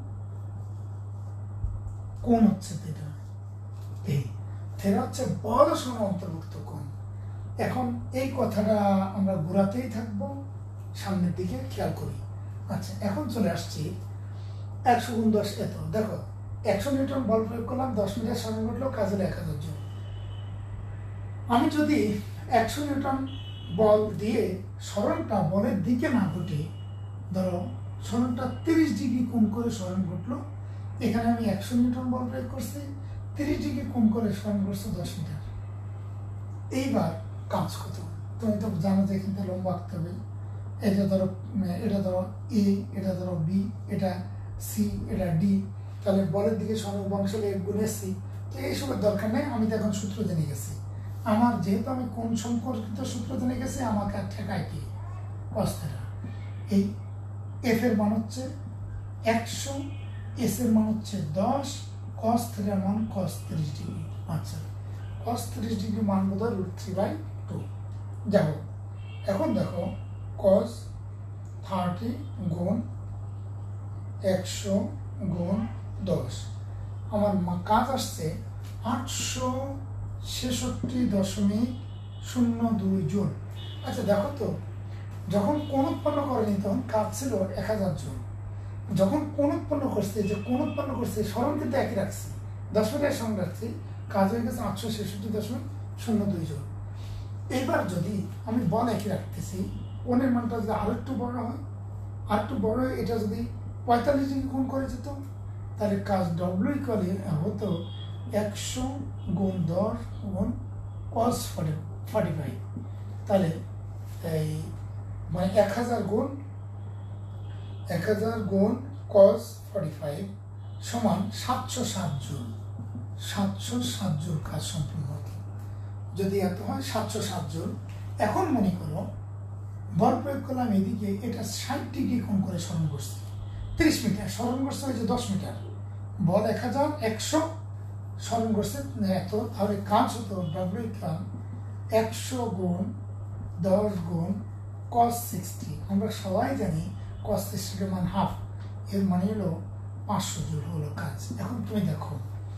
[SPEAKER 1] কোণ হচ্ছে থিটা। এই থিটা হচ্ছে বল ও স্মরণের অন্তর্ভুক্ত কোণ। এখন এই কথাটা আমরা ঘোরাতেই থাকবো, সামনের দিকে খেয়াল করি। আচ্ছা, এখন চলে আসছি একশো গুণ দশ এত। দেখো, একশো নিউটন বল প্রয়োগ করলাম, দশ মিটার সরণ ঘটলো, কাজ হলো এক হাজার জুল। আমি যদি একশো নিউটন বল দিয়ে সরণটা বলের দিকে না ঘটে, ধরো সরণটা তিরিশ ডিগ্রি কোণ করে সরণ ঘটলো, এখানে আমি একশো নিউটন বল প্রয়োগ করছি, তিরিশ ডিগ্রি কোণ করে সরণ করছে দশ মিটার। এইবার কাজ কত? তুমি তো জানো যে এখান থেকে লম্বা আঁকতে হবে। এটা ধরো, এটা ধরো এ, এটা ধরো বি, এটা সি, এটা ডি। তাহলে বলের দিকে সরণ বংশ গুণে সি। তো এইসবের দরকার নেই, আমি তো এখন সূত্র জেনে গেছি। আমার যেহেতু আমি কোন সম্পর্কিত সূত্র জেনে গেছি, আমাকে আর ঠেকায় কি কস থিটা। এই এফ এর মান হচ্ছে একশো, এস এর মান হচ্ছে দশ, কস থিটার মান কস তিরিশ ডিগ্রি। আচ্ছা, কস তিরিশ ডিগ্রি মান বোধ হয় রুট থ্রি বাই টু। যাবো, এখন দেখো, কস থার্টি গুণ একশো গুণ দশ, আমার কাজ আসছে আটশো ছেষট্টি দশমিক শূন্য দুই জুল। আচ্ছা দেখো তো, যখন কোণ উৎপন্ন করেনি তখন কাজ ছিল এক হাজার জুল। যখন কোণ উৎপন্ন করছে, যে কোণ উৎপন্ন করছে সরণ কিন্তু একই রাখছি, দশ মিটার সরণ রাখছি, কাজ হয়ে গেছে আটশো ছেষট্টি দশমিক শূন্য দুই জুল। এবার যদি আমি বল একই রাখতেছি, কোণের মানটা যদি আরো একটু বড় হয়, আর একটু বড় হয়, এটা যদি পঁয়তাল্লিশ ডিগ্রি কোণ করে যেত, তাহলে কাজ ডব্লিউ ইকুয়াল হতো একশো গুণ দশ গুণ কস ফর্টি ফর্টি ফাইভ। তাহলে এই মানে এক হাজার গুণ এক হাজার গুণ কস ফর্টি ফাইভ সমান সাতশো সাত জুল। সাতশো সাত জুল কাজ সম্পূর্ণ হতো। যদি এত হয় সাতশো সাত জুল। এখন মনে করো বল প্রয়োগ করলাম এদিকে, এটা ষাট ডিগ্রি কোণ করে স্মরণ করছে, তিরিশ মিটার স্মরণ করছে হয়েছে দশ মিটার, বল এক হাজার একশো স্মরণ করছে এত, তাহলে কাজ হতো ডব্লিউ ইকুয়াল একশো গুণ দশ গুণ কস সিক্সটি। আমরা সবাই জানি কস সিক্সটির মান হাফ, এর মানে হলো পাঁচশো জুল হলো কাজ। এখন তুমি দেখো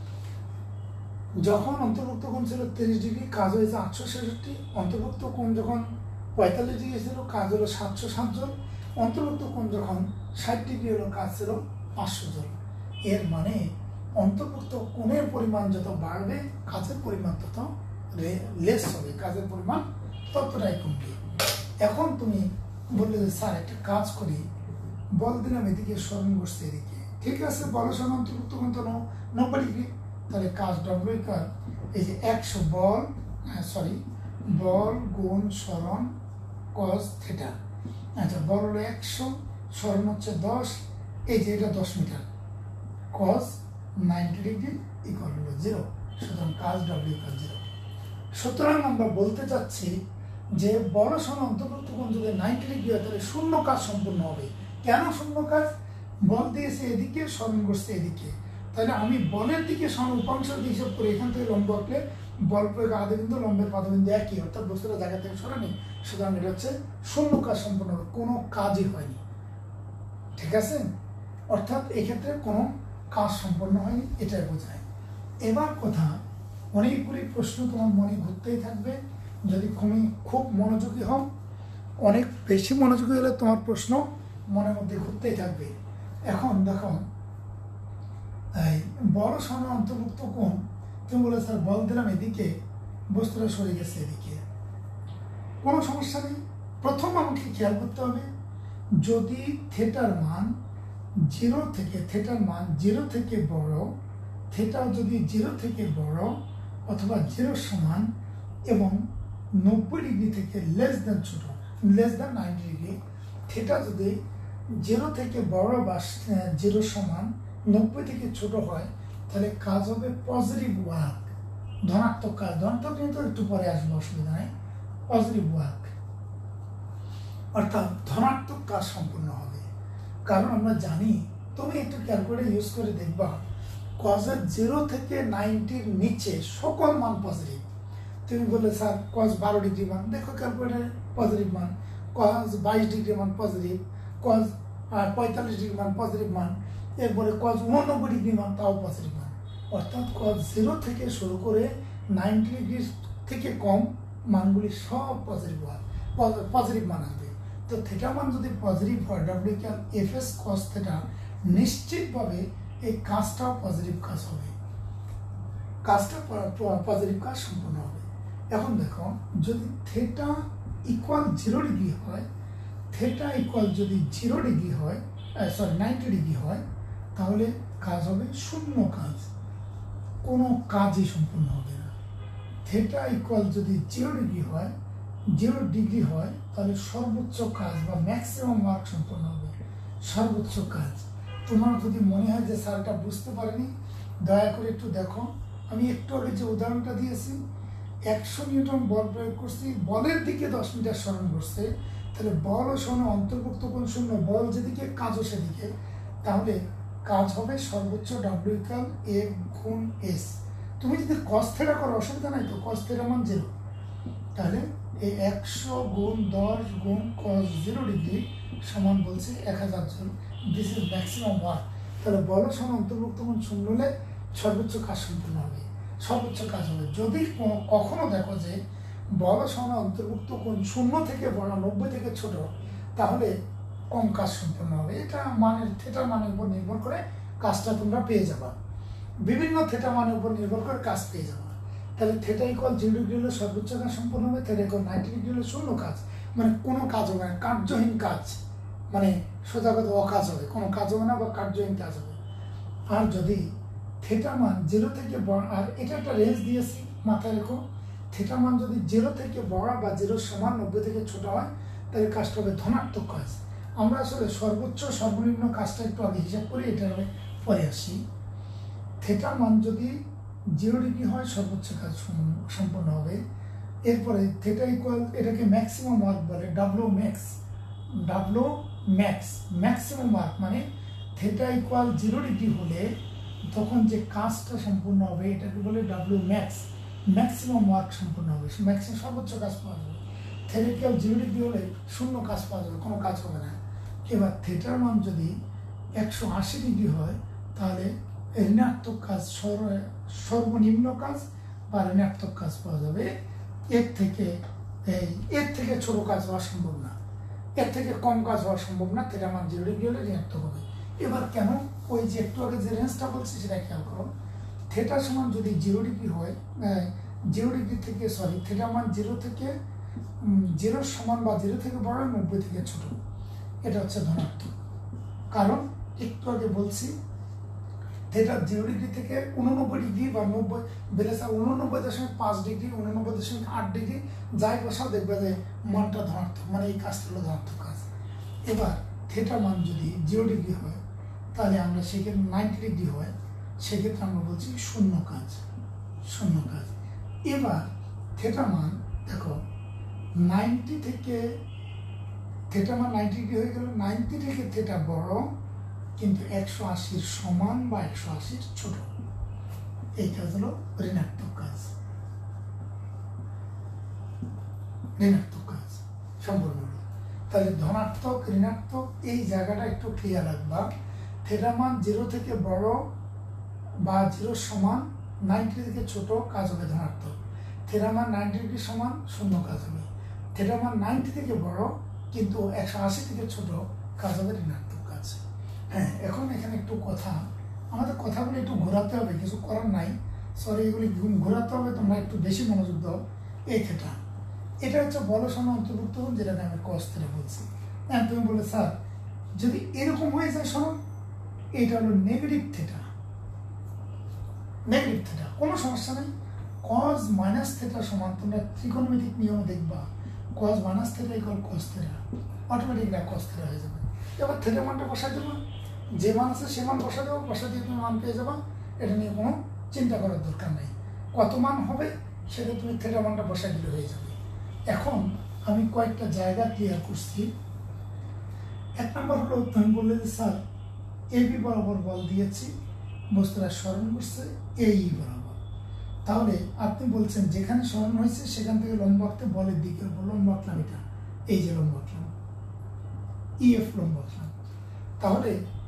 [SPEAKER 1] যখন অন্তর্ভুক্ত কোণ ছিল তিরিশ ডিগ্রি, কাজ হয়েছে আটশো ছেষট্টি। অন্তর্ভুক্ত কোণ যখন পঁয়তাল্লিশ ডিগ্রি ছিল, কাজ হলো সাতশো সাত জুল। অন্তর্ভুক্ত কোণ যখন ষাট ডিগ্রি হলো, কাজ ছিল পাঁচশো জুল। এর মানে অন্তর্ভুক্ত কোণের পরিমাণ যত বাড়বে কাজের পরিমাণ তত লেস হবে, কাজের পরিমাণ ততটাই কমবে। এখন তুমি বললে যে স্যার একটা কাজ করি, বল দিলাম এদিকে স্মরণ করছে এদিকে, ঠিক আছে, বলের সঙ্গে অন্তর্ভুক্ত কোণ তো নব্বই ডিগ্রি, তাহলে কাজ ডব্লিউ কার এই যে একশো বল সরি বল গুণ স্মরণ কস থিটা। আচ্ছা, বল হলো একশো, স্মরণ হচ্ছে দশ, এই যে এটা দশ metre, cos ninety degree equal হলো জিরো, সুতরাং কাজ ডব্লিউ কাজ জিরো। সুতরাং আমরা বলতে চাচ্ছি যে বড় সমান অন্তর্ভুক্ত কোণ যদি নাইনটি ডিগ্রি হয় তাহলে শূন্য কাজ সম্পূর্ণ হবে। কেন শূন্য কাজ? বল দিয়েছে এদিকে, স্মরণ করছে এদিকে, তাহলে আমি বলের দিকে সমান উপাংশ হিসাব করে এখান থেকে লম্ব আঁকলে বল প্রয়োগ আদিবিন্দু লম্বের পাদবিন্দু একই, অর্থাৎ বস্তুটা জায়গা থেকে সরানি, সুতরাং এটা হচ্ছে শূন্য কাজ সম্পূর্ণ হবে, কোনো কাজই হয়নি, ঠিক আছে, অর্থাৎ এক্ষেত্রে কোনো কাজ সম্পন্ন হয়নি, এটাই বোঝায়। এবার কথা, অনেকগুলি প্রশ্ন তোমার মনে ঘুরতেই থাকবে, যদি তুমি খুব মনোযোগী হও, অনেক বেশি মনোযোগী হলে তোমার প্রশ্ন মনের মধ্যে ঘুরতেই থাকবে। এখন দেখো এই বড় সমান অন্তর্ভুক্ত কোণ, তুমি বলে স্যার বল দিলাম এদিকে, বস্তুটা সরে গেছে এদিকে, কোনো সমস্যা নেই। প্রথম আমাকে খেয়াল করতে হবে, যদি থিটার মান জিরো থেকে থিটার মান জিরো থেকে বড়, থিটা যদি জিরো থেকে বড় অথবা জিরো সমান এবং নব্বই ডিগ্রি থেকে লেস দেন ছোট, less than ninety degree, theta যদি জিরো থেকে বড় বা জিরো সমান নব্বই থেকে ছোট হয়, তাহলে কাজ হবে পজিটিভ ওয়ার্ক, ধনাত্মক কাজ। ধনাত্মক কিন্তু একটু পরে আসবে, অসুবিধা নাই, পজিটিভ ওয়ার্ক অর্থাৎ ধনাত্মক কাজ সম্পূর্ণ হবে। কারণ আমরা জানি, তুমি একটু ক্যালকুলেটর ইউজ করে দেখবা, কজের জিরো থেকে নাইনটির নিচে সকল মান পজিটিভ। তুমি বললে স্যার কজ বারো ডিগ্রি মান, দেখো ক্যালকুলেটারে পজিটিভ মান, কজ বাইশ ডিগ্রি মান পজিটিভ, কজ পঁয়তাল্লিশ ডিগ্রি মান পজিটিভ মান, এরপরে কজ উননব্বই ডিগ্রি মান তাও পজিটিভ মান, অর্থাৎ কজ জিরো থেকে শুরু করে নাইনটি ডিগ্রি থেকে কম মানগুলি সব পজিটিভ হয়, পজিটিভ মান আসবে। তো থিটা মান যদি পজিটিভ হয়, ডব্লিউ ক্যাল এফ এস কস থিটা, নিশ্চিতভাবে এই কাজটাও পজিটিভ কাজ হবে, কাজটা পজিটিভ কাজ সম্পূর্ণ হবে। এখন দেখো, যদি থিটা ইকুয়াল জিরো ডিগ্রি হয়, থিটা ইকুয়াল যদি জিরো ডিগ্রি হয়, সরি নাইনটি ডিগ্রি হয়, তাহলে কাজ হবে শূন্য কাজ, কোনো কাজই সম্পূর্ণ হবে না। থিটা ইকুয়াল যদি জিরো ডিগ্রি হয়, জিরো ডিগ্রি হয়, তাহলে সর্বোচ্চ কাজ বা ম্যাক্সিমাম ওয়ার্ক সম্পূর্ণ হবে, সর্বোচ্চ কাজ। তোমার যদি মনে হয় যে স্যার এটা বুঝতে পারেনি, দয়া করে একটু দেখো, আমি একটু আগে যে উদাহরণটা দিয়েছি, একশো নিউটন বল প্রয়োগ করছি, বলের দিকে দশ মিটার স্মরণ করছে, তাহলে বল ও সমান অন্তর্ভুক্ত কোণ শূন্য, বল যেদিকে কাজও সেদিকে, তাহলে কাজ হবে সর্বোচ্চ ডব্লিউ ইকুয়াল এ গুণ এস। তুমি যদি কস থিটা করো অসুবিধা নাই তো, কস থিটা মান জিরো, তাহলে এই একশো গুণ দশ গুণ কস জিরো ডিগ্রি সমান বলছে এক হাজার জন, দিস ইজ ম্যাক্সিমাম ওয়ার্ক। তাহলে বল সমান অন্তর্ভুক্ত কোণ শূন্য হলে সর্বোচ্চ কাজ সম্পূর্ণ হবে, সর্বোচ্চ কাজ হবে। যদি কখনো দেখো যে বল সমান অন্তর্ভুক্ত কোণ শূন্য থেকে বড়, নব্বই থেকে ছোট, তাহলে কম কাজ সম্পূর্ণ হবে। এটা মানের থিটার মানের উপর নির্ভর করে কাজটা তোমরা পেয়ে যাবা, বিভিন্ন থিটা মানের উপর নির্ভর করে কাজ পেয়ে যাবা। তাহলে থিটা ইকুয়াল জিরো ডিগ্রি হলে সর্বোচ্চ কাজ সম্পূর্ণ হবে, থিটা ইকুয়াল নাইনটি ডিগ্রি হলে শূন্য কাজ, মানে কোনো কাজ হবে না, কার্যহীন কাজ, মানে সোজা কথা অকাজ হবে, কোনো কাজ হবে না বা কার্যহীন কাজ হবে। আর যদি থিটা মান জিরো থেকে বড়, আর এটা একটা রেঞ্জ দিয়েছি মাথায় রেখো, থিটা মান যদি জিরো থেকে বড় বা জিরো সমান নব্বই থেকে ছোট হয়, তাহলে কাজটা হবে ধনাত্মক কাজ। আমরা আসলে সর্বোচ্চ সর্বনিম্ন কাজটা একটু আগে হিসাব করি, এটা পরে আসি। থিটা মান যদি জিরো ডিগ্রি হয় সর্বোচ্চ কাজ সম্পন্ন হবে। এরপরে থিটা ইকুয়াল, এটাকে ম্যাক্সিমাম ওয়ার্ক বলে, W max, W max maximum work মানে থিটা ইকুয়াল জিরো ডিগ্রি হলে তখন যে কাজটা সম্পূর্ণ হবে এটাকে বলে ডাব্লিউ ম্যাক্স, ম্যাক্সিমাম ওয়ার্ক সম্পূর্ণ হবে, ম্যাক্সিমাম সর্বোচ্চ কাজ পাওয়া যাবে। থিটা ইকুয়াল জিরো ডিগ্রি হলে শূন্য কাজ পাওয়া যাবে, কোনো কাজ হবে না। এবার থিটার মান যদি একশো আশি ডিগ্রি হয় তাহলে ঋণাত্মক কাজ, সর্বনিম্ন কাজ বা ঋণাত্মক কাজ পাওয়া যাবে। এর থেকে এই এর থেকে ছোট কাজ হওয়া সম্ভব না, এর থেকে কম কাজ হওয়া সম্ভব না। থিটা মান জিরো ডিগ্রি হলে ঋণাত্মক হবে। এবার কেন, ওই যে একটু আগে যে রেঞ্জটা বলছি সেটা খেয়াল করো। থিটা সমান যদি জিরো ডিগ্রি হয়, জিরো ডিগ্রি থেকে সরি থিটা মান জিরো থেকে জিরোর সমান বা জিরো থেকে বড়, নব্বই থেকে ছোট, এটা হচ্ছে ধনাত্মক। কারণ একটু আগে বলছি থিটা জিরো ডিগ্রি থেকে উননব্বই ডিগ্রি বা নব্বই বেড়েছে উননব্বই দশমিক পাঁচ ডিগ্রি, উননব্বই দশমিক আট ডিগ্রি যাই বসাও দেখবে যে মানটা ধনাত্মক, মানে এই কাজটা হলো ধনাত্মক কাজ। এবার থিটা মান যদি জিরো ডিগ্রি হয় তাহলে আমরা সেক্ষেত্রে নাইনটি ডিগ্রি হয়, সেক্ষেত্রে আমরা বলছি শূন্য কাজ, শূন্য কাজ। এবার থিটা মান দেখো নাইনটি থেকে থিটা মান নাইনটি ডিগ্রি হয়ে গেল, নাইনটি থেকে থিটা বড় কিন্তু একশো আশির সমান বা একশো আশির ছোট, এই কাজ হলো ঋণাত্মক কাজ, ঋণাত্মক কাজ সম্পূর্ণ হলো। তাহলে ধনাত্মক ঋণাত্মক এই জায়গাটা একটু ক্লিয়ার রাখবা। থিটা মান জিরো থেকে বড় বা জিরোর সমান, নাইনটি থেকে ছোট কাজ হবে ধনাত্মক। থিটা মান নাইনটি ডিগ্রি সমান শূন্য কাজ হবে। থিটা মান নাইনটি থেকে বড় কিন্তু একশো আশি থেকে ছোট কাজ হবে ঋণাত্মক কাজ। হ্যাঁ, এখন এখানে একটু কথা, আমাদের কথাগুলো একটু ঘোরাতে হবে, কিছু করার নাই, সরি এগুলি ঘোরাতে হবে, তোমরা একটু বেশি মনোযোগ দাও। এই থিটা এটা হচ্ছে বলসন অন্তর্ভুক্ত, যেটাকে আমি কস থিটা বলছি। হ্যাঁ, তুমি বলে স্যার যদি এরকম হয়ে যায় সরণ, এটা হলো নেগেটিভ থিটা, নেগেটিভ থিটা কোনো সমস্যা নেই। কজ মাইনাস থিটা সমান, তোমরা ত্রিকোণমিতিক নিয়ম দেখবা cos minus theta equal cos theta, automatically cos theta হয়ে যাবে। এবার থিটা মানটা বসাই দেবো, যে মান আছে সে মান বসা দেবো, বসা দিয়ে তুমি মান পেয়ে যাবা, এটা নিয়ে কোনো চিন্তা করার দরকার নেই। কত মান হবে সেটা তুমি থিটা মানটা বসাই দিলে হয়ে যাবে। এখন আমি কয়েকটা জায়গা ক্লিয়ার করছি। এক নম্বর হলো তুমি বললে যে স্যার এবি বরাবর বল দিয়েছি, বস্তুটা স্মরণ করছে এই বরাবর, তাহলে আপনি বলছেন যেখানে স্মরণ হয়েছে সেখান থেকে লম্ব আঁকতে বলের দিকে লম্ব আঁকলাম, এটা এই যে লম্ব আঁকলাম, ইএফ লম্ব আঁকলাম। তাহলে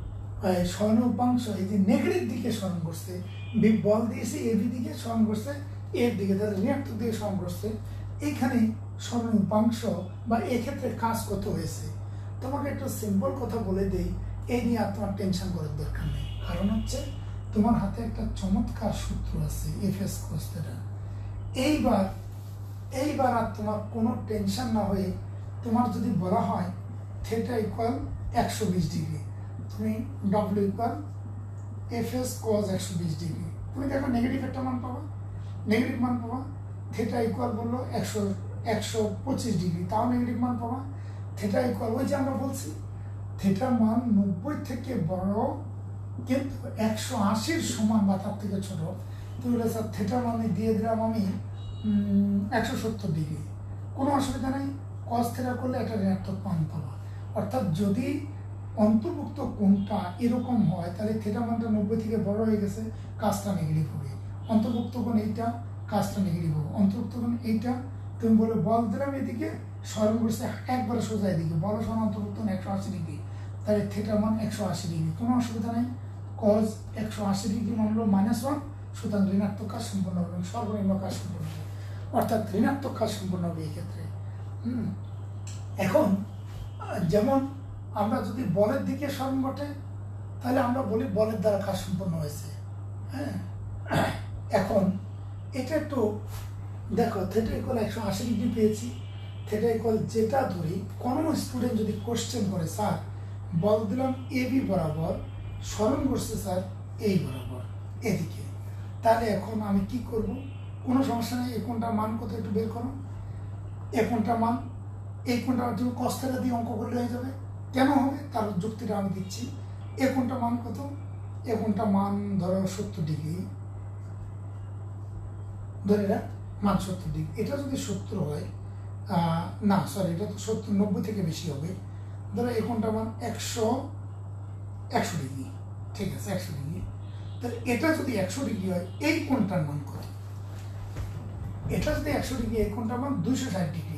[SPEAKER 1] স্মরণ উপাংশ এই যে নেগেটিভ দিকে স্মরণ করছে, বল দিয়েছে এবি দিকে স্মরণ করছে এর দিকে, তাহলে ঋণাত্মক দিকে স্মরণ করছে। এইখানে স্মরণ উপাংশ বা এক্ষেত্রে কাজ কত হয়েছে, তোমাকে একটু সিম্পল কথা বলে দেই, এই নিয়ে আর তোমার টেনশন করার দরকার নেই। কারণ হচ্ছে তোমার হাতে একটা চমৎকার সূত্র আছে এফ এস কস থিটা। এইবার এইবার আর তোমার কোনো টেনশন না হয়ে, তোমার যদি বলা হয় থিটা ইকুয়াল একশো বিশ ডিগ্রি, তুমি W equal F S cos একশো বিশ ডিগ্রি, তুমি দেখো নেগেটিভ একটা মান পাবা, নেগেটিভ মান পাবা। থিটা ইকুয়াল বললো একশো একশো পঁচিশ ডিগ্রি, তাও নেগেটিভ মান পাবা। থিটা ইকুয়াল ওই যে আমরা বলছি থিটার মান নব্বই থেকে বড় কিন্তু একশো আশির সমান বা তার থেকে ছোট, তুমি বলে স্যার থিটার মানে দিয়ে দিলাম আমি একশো সত্তর ডিগ্রি, কোনো অসুবিধা নেই। কস থিটা করলে একটা ঋণাত্মক মান পাবা। অর্থাৎ যদি অন্তর্ভুক্ত কোণটা এরকম হয় তাহলে থিটা মানটা নব্বই থেকে বড় হয়ে গেছে, কাজটা নেগেটিভ হবে। অন্তর্ভুক্ত কোণ এইটা, কাজটা নেগেটিভ হবে। অন্তর্ভুক্ত কোণ এইটা, তুমি বলে বল দিলাম এদিকে, স্মরণ করছে একবারে সোজা এদিকে, বল সমান অন্তর্ভুক্ত একশো আশি ডিগ্রি, তাহলে থিটার মান একশো আশি ডিগ্রি, কোনো অসুবিধা নেই। কজ একশো আশি ডিগ্রি মান হলো মাইনাস ওয়ান, সুতরাং ঋণাত্মক কাজ সম্পূর্ণ হবে, সর্বনিম্ন কাজ সম্পূর্ণ হবে, অর্থাৎ ঋণাত্মক কাজ সম্পূর্ণ হবে এই ক্ষেত্রে। হুম এখন যেমন আমরা যদি বলের দিকে স্মরণ ঘটে তাহলে আমরা বলি বলের দ্বারা কাজ সম্পন্ন হয়েছে। হ্যাঁ, এখন এটা একটু দেখো, থিটা ইকুয়াল একশো আশি ডিগ্রি পেয়েছি, থিটা ইকুয়াল যেটা ধরি, কোনো স্টুডেন্ট যদি কোশ্চেন করে স্যার বল দিলাম এবি বরাবর, স্মরণ করছে স্যার এই বরাবর এদিকে, তাহলে এখন আমি কি করব, কোনো সমস্যা নেই। এই কোণটার মান কত একটু বের করো, এই কোণটার মান, এই কোণটা তুমি কস থিটা দিয়ে অঙ্ক করলে হয়ে যাবে। কেন হবে তার যুক্তিটা আমি দিচ্ছি। এ কোণটা মান কত? এ কোণটা মান ধরো সত্তর ডিগ্রি, ধরে রাখ মান সত্তর ডিগ্রি। এটা যদি সত্তর হয়, না সরি, এটা তো সত্তর নব্বই থেকে বেশি হবে। ধরো এ কোণটা মান একশো একশো ডিগ্রি, ঠিক আছে, একশো ডিগ্রি। তাহলে এটা যদি একশো ডিগ্রি হয়, এই কোণটার মান কত? এটা যদি একশো ডিগ্রি, এই কোণটার মান দুইশো ষাট ডিগ্রি।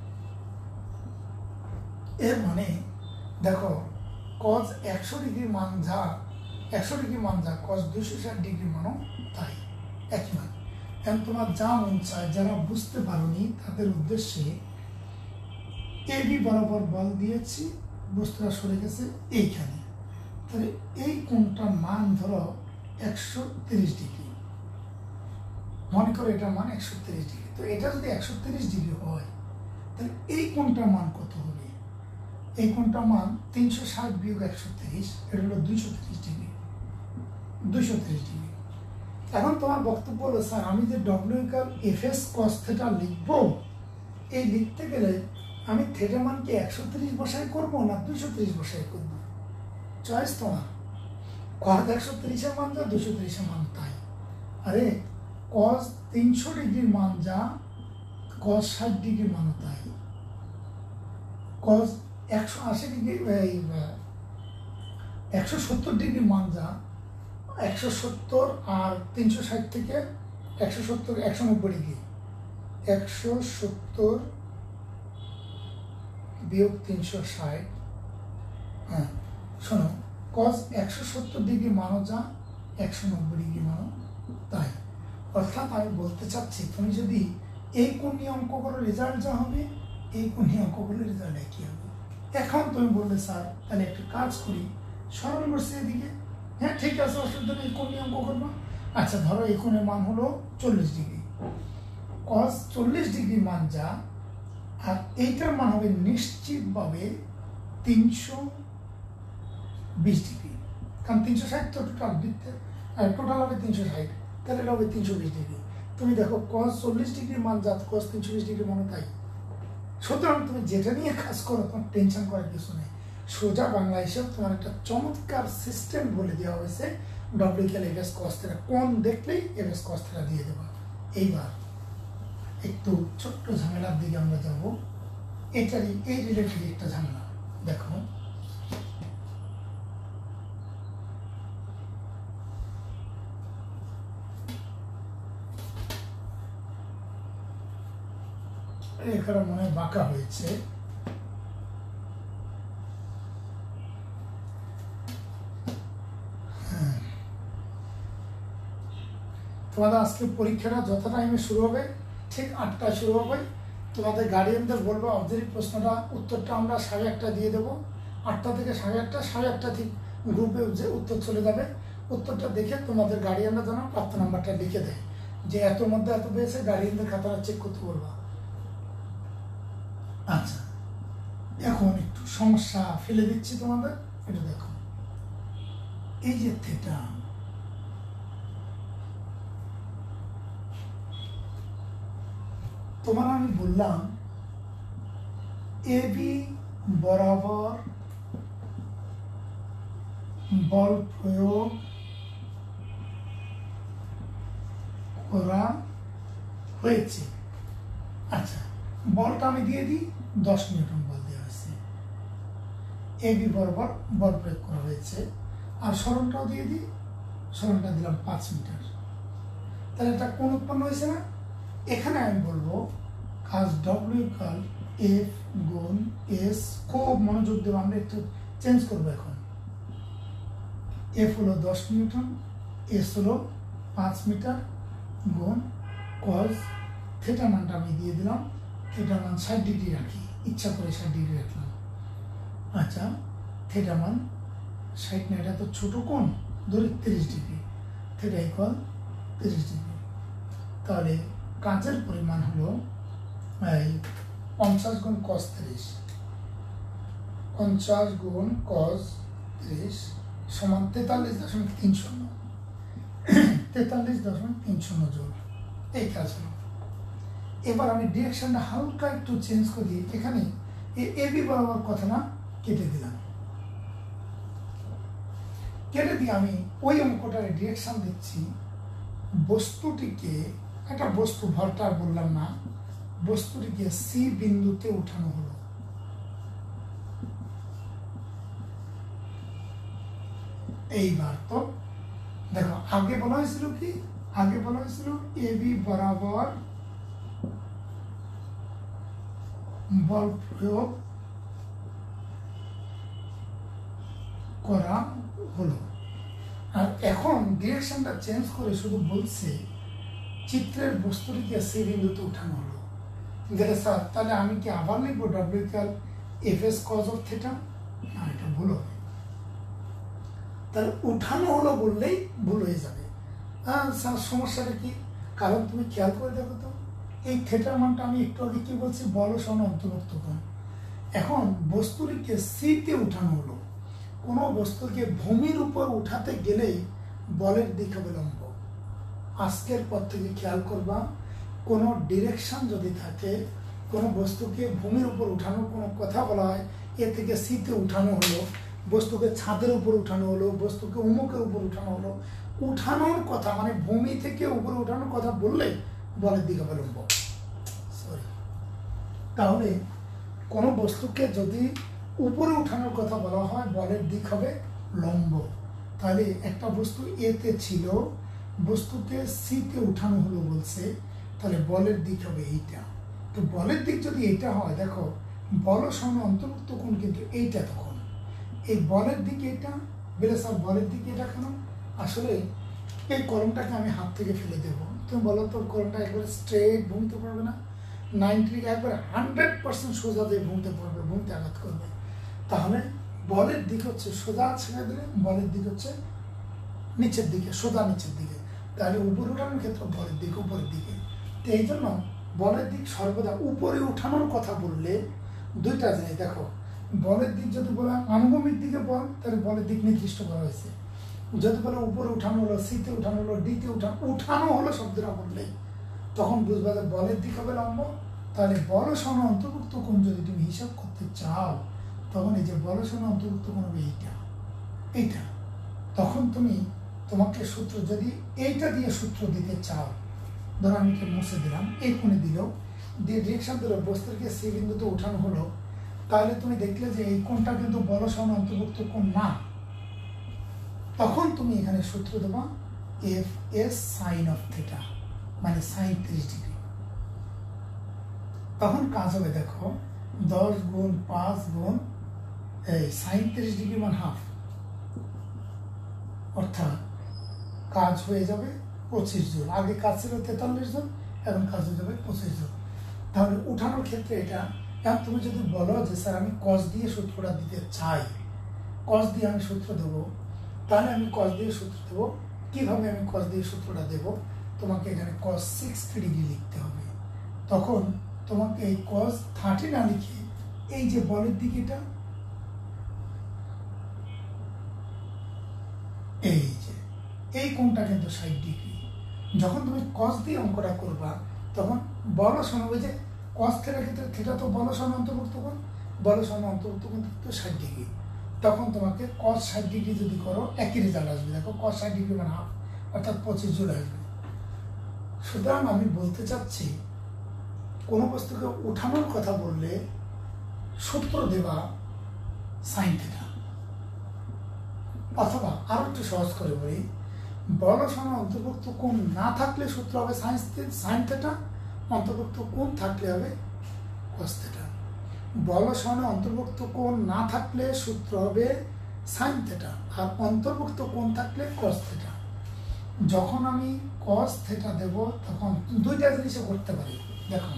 [SPEAKER 1] এর মানে দেখো কজ একশো ডিগ্রি মান যা, একশো ডিগ্রি মান যা, কজ দুইশো ষাট ডিগ্রি মানও তাই, একই মান। এখন তোমার যা মন চায়, যারা বুঝতে পারোনি তাদের উদ্দেশ্যে এ বি বরাবর বল দিয়েছি, বস্তুটা সরে গেছে এইখানে। তাহলে এই কোণটার মান ধরো একশো তিরিশ ডিগ্রি, মনে করো এটার মান একশো তিরিশ ডিগ্রি। তো এটা যদি একশো তিরিশ ডিগ্রি হয়, তাহলে এই কোণটার মান কত হবে? এই কোণটার মান তিনশো ষাট বিয়োগ একশো তিরিশ, এটা হলো দুইশো তিরিশ ডিগ্রি, দুইশো তিরিশ ডিগ্রি। এখন তোমার বক্তব্য হলো স্যার আমি যে W equal F S cos theta লিখবো, এই লিখতে গেলে আমি থেটা মানকে একশো তিরিশ বসায় করবো না দুইশো তিরিশ বসায় করবো? চয়েস তোমার। কস একশো তিরিশের মান যা, দুইশো তিরিশের মান তাই। আরে কস তিনশো ডিগ্রির মান যা, কস ষাট ডিগ্রির মানও তাই। কস একশো আশি ডিগ্রি, এই একশো সত্তর ডিগ্রির মান যা, একশো সত্তর আর তিনশো ষাট থেকে একশো সত্তর একশো নব্বই ডিগ্রি, একশো সত্তর বিয়োগ তিনশো ষাট। হ্যাঁ শোনো, কস একশো সত্তর ডিগ্রি মানও যা, একশো নব্বই ডিগ্রি মানও তাই। অর্থাৎ আমি বলতে চাচ্ছি তুমি যদি এই কোণ নিয়ে অঙ্ক করো, রেজাল্ট যা হবে এই কোণ নিয়ে অঙ্ক করলে রেজাল্ট একই হবে। এখন তুমি বললে স্যার তাহলে একটা কাজ করি, সরল করছি এদিকে। হ্যাঁ ঠিক আছে, অসুবিধা নেই, কোণ নিয়ে অঙ্ক করবো। আচ্ছা ধরো এই কোণের মান হলো চল্লিশ ডিগ্রি, কস চল্লিশ ডিগ্রি মান যা, আর এইটার মান হবে নিশ্চিতভাবে তিনশো বিশ ডিগ্রি, কারণ তিনশো ষাট তো টোটাল বৃত্তে, টোটাল হবে তিনশো ষাট, তাহলে এটা হবে তিনশো বিশ ডিগ্রি। তুমি দেখো কস চল্লিশ ডিগ্রি মান যা, কস তিনশো বিশ ডিগ্রি মানে তাই। সুতরাং তুমি যেটা নিয়ে কাজ করো তোমার টেনশন করার কিছু নেই। সোজা বাংলা হিসেবে তোমার একটা চমৎকার সিস্টেম বলে দেওয়া হয়েছে, W equal F S cos theta, কোণ দেখলেই এফ এস কস থেটা দিয়ে দেবা। এইবার একটু ছোট্ট ঝামেলার দিকে আমরা যাব, এটারই এই রিলেটেড একটা ঝামেলা। দেখো এখানে মনে হয় বাঁকা হয়েছে, হ্যাঁ। তোমাদের আজকে পরীক্ষাটা যত টাইমে শুরু হবে ঠিক আটটায় শুরু হবে। তোমাদের গার্ডিয়ানদের বলবো অবজেক্টিভ প্রশ্নটা উত্তরটা আমরা সাড়ে আটটা দিয়ে দেবো, আটটা থেকে সাড়ে আটটা, সাড়ে আটটা ঠিক গ্রুপে যে উত্তর চলে যাবে। উত্তরটা দেখে তোমাদের গার্ডিয়ানরা যেন প্রাপ্ত নাম্বারটা লিখে দেয়, যে এতর মধ্যে এত পেয়েছে, গার্ডিয়ানদের খাতাটা চেক করতে বলবা। আচ্ছা এখন একটু সমস্যা ফেলে দিচ্ছি তোমাদের, এটা দেখো। এই যে থেটা, তোমার আমি বললাম এ বি বরাবর বল প্রয়োগ করা হয়েছে। আচ্ছা বলটা আমি দিয়ে দিই, দশ নিউটন বল দেওয়া হয়েছে, এ বি বরাবর বল প্রয়োগ করা হয়েছে। আর সরণটাও দিয়ে দিই, সরণটা দিলাম পাঁচ মিটার। তাহলে এটা কোণ উৎপন্ন হয়েছে না? এখানে আমি বলবো কাজ ডব্লিউ ইকুয়াল এফ গুণ এস, খুব মনোযোগ দেবো, আমরা একটু চেঞ্জ করবো এখন। এফ হলো দশ নিউটন, এস হলো পাঁচ মিটার, গুণ কজ থেটা মানটা আমি দিয়ে দিলাম, থেটা মান ষাট ডিগ্রি রাখি, ইচ্ছা করে ষাট ডিগ্রি রাখলাম। আচ্ছা থেটা মান ষাট না, এটা তো ছোটো কোণ, ধরি তিরিশ ডিগ্রি, থেটা ইকুয়াল তিরিশ ডিগ্রি। তাহলে কাজের পরিমাণ হলো এই পঞ্চাশ গুণ কস তিরিশ, পঞ্চাশ গুণ কস তিরিশ সমান তেতাল্লিশ দশমিক তিন শূন্য, তেতাল্লিশ দশমিক তিন শূন্য জোল। এই কাজ হলো। এবার আমি ডিরেকশনটা হালকা একটু চেঞ্জ করি, এখানে এ বি বরাবর কথা না কেটে দিলাম, কেটে দিয়ে আমি ওই অঙ্কটার ডিরেকশন দিচ্ছি, বস্তুটিকে, একটা বস্তু ভরটা বললাম না, বস্তুটিকে সি বিন্দুতে উঠানো হলো। এইবার তো দেখো আগে বলা হয়েছিল কি, আগে বলা হয়েছিল এ বি বরাবর বল প্রয়োগ করা হলো। আর এখন ডিরেকশনটা চেঞ্জ করে শুধু বলছে চিত্রের বস্তুটিকে সি বিন্দুতে উঠানো হলো। গেলে স্যার তাহলে আমি কি আবার লিখবো W equal F S cos of theta? না, এটা ভুল হবে। তাহলে উঠানো হলো বললেই ভুল হয়ে যাবে। হ্যাঁ স্যার সমস্যাটা কি? কারণ তুমি খেয়াল করে দেখো তো, এই থিটার মানটা আমি একটু আগে কি বলছি, বল সমান অন্তর্ভুক্ত কোণ। এখন বস্তুটিকে সিতে উঠানো হলো। কোনো বস্তুকে ভূমির উপর উঠাতে গেলেই বলের দিক হবে লম্ব। আজকের পর থেকে খেয়াল করবা, কোনো ডিরেকশন যদি থাকে, কোনো বস্তুকে ভূমির উপর উঠানোর কোনো কথা বলা হয়, এ থেকে সিতে উঠানো হলো, বস্তুকে ছাদের উপর উঠানো হলো, বস্তুকে উমুকের উপর উঠানো হলো, উঠানোর কথা মানে ভূমি থেকে উপরে উঠানোর কথা বললে বলের দিক হবে লম্ব। সরি, তাহলে কোনো বস্তুকে যদি উপরে উঠানোর কথা বলা হয় বলের দিক হবে লম্ব। তাহলে একটা বস্তু এতে ছিল, বস্তুকে সিতে উঠানো হলো বলছে, তাহলে বলের দিক হবে এইটা। তো বলের দিক যদি এইটা হয়, দেখো বল সমান অন্তর্ভুক্ত কোণ কিন্তু এইটা, তখন এই বলের দিক এটা বেলে স্যার বলের দিক এটা কেন? আসলে এই কলমটাকে আমি হাত থেকে ফেলে দেবো, তুমি বলো তো কলমটা একবারে স্ট্রেট ভূমিতে পড়বে না? নাইনটি একবারে হান্ড্রেড পার্সেন্ট সোজা দিয়ে ভূমিতে পড়বে, ভূমিতে আঘাত করবে। তাহলে বলের দিক হচ্ছে সোজা ছেড়ে দিলে বলের দিক হচ্ছে নিচের দিকে, সোজা নিচের দিকে। তাহলে উপরে উঠানোর ক্ষেত্রে বলের দিক উপরের দিকে। তো এই জন্য বলের দিক সর্বদা উপরে উঠানোর কথা বললে দুইটা জিনিস দেখো, বলের দিক যদি বলা আনুভূমিক দিকে বল, তাহলে বলের দিক নির্দিষ্ট করা হয়েছে। যদি বলে উপরে উঠানো হলো, সিতে উঠানো হলো, ডিতে উঠানো উঠানো হলো শব্দটা বললে, তখন বুঝবা যে বলের দিক হবে লম্ব। তাহলে বল সমান অন্তর্ভুক্ত কোণ যদি তুমি হিসাব করতে চাও, তখন এই যে বল সমান অন্তর্ভুক্ত কোণ হবে এইটা, এইটা। তখন তুমি তোমাকে সূত্র যদি এইটা দিয়ে সূত্র দিতে চাও, ধরো আমি মুছে দিলাম, এই কোণে দিলেও দিয়ে ডিরেকশন দিল, বস্তুকে সি বিন্দুতে উঠানো হলো, তাহলে তুমি দেখলে যে এই কোণটা কিন্তু বল সমান অন্তর্ভুক্ত কোণ না। তখন তুমি এখানে সূত্র দেবা F S sine of theta, মানে সাইন ত্রিশ ডিগ্রি। তখন কাজ হবে দেখো, দশ গুণ পাঁচ গুণ এই সাইন ত্রিশ ডিগ্রি মান হাফ, অর্থাৎ কাজ হয়ে যাবে পঁচিশ জন। আগে কাজ ছিল তেতাল্লিশ জন, এখন কাজ হয়ে যাবে পঁচিশ জন। তাহলে উঠানোর ক্ষেত্রে এটা, এখন তুমি যদি বলো যে স্যার আমি কস দিয়ে সূত্রটা দিতে চাই, কস দিয়ে আমি সূত্র দেবো, তাহলে আমি কস দিয়ে সূত্র দেবো। কীভাবে আমি কস দিয়ে সূত্রটা দেবো? তোমাকে এখানে কস সিক্সটি ডিগ্রি লিখতে হবে। তখন তোমাকে এই কস থার্টি না লিখে এই যে বলের দিকে এটা, এই যে এই কোণটা কিন্তু ষাট ডিগ্রি। যখন তুমি কস দিয়ে অঙ্কটা করবা, তখন বল সমান ওই যে কস থিটার ক্ষেত্রে থিটা তো বল সমান অন্তর্ভুক্ত কোণ, বল সমান অন্তর্ভুক্ত কোণ তো ষাট ডিগ্রি। তখন তোমাকে কস ষাট ডিগ্রি যদি করো একই রেজাল্ট আসবে। দেখো কস ষাট ডিগ্রি মানে হাফ, অর্থাৎ পঁচিশ জন আসবে। সুতরাং আমি বলতে চাচ্ছি, কোনো বস্তুকে উঠানোর কথা বললে সূত্র দেবা সাইন থিটা, অথবা আরো একটু সহজ করে বলি, বল সমান অন্তর্ভুক্ত কোণ না থাকলে সূত্র হবে সাইন সাইন থিটা, অন্তর্ভুক্ত কোণ থাকলে হবে কস থিটা। বল সমান অন্তর্ভুক্ত কোণ না থাকলে সূত্র হবে সাইন থিটা, আর অন্তর্ভুক্ত কোণ থাকলে কস থিটা। যখন আমি কস থিটা দেব, তখন দুইটা জিনিসে করতে পারি। দেখুন,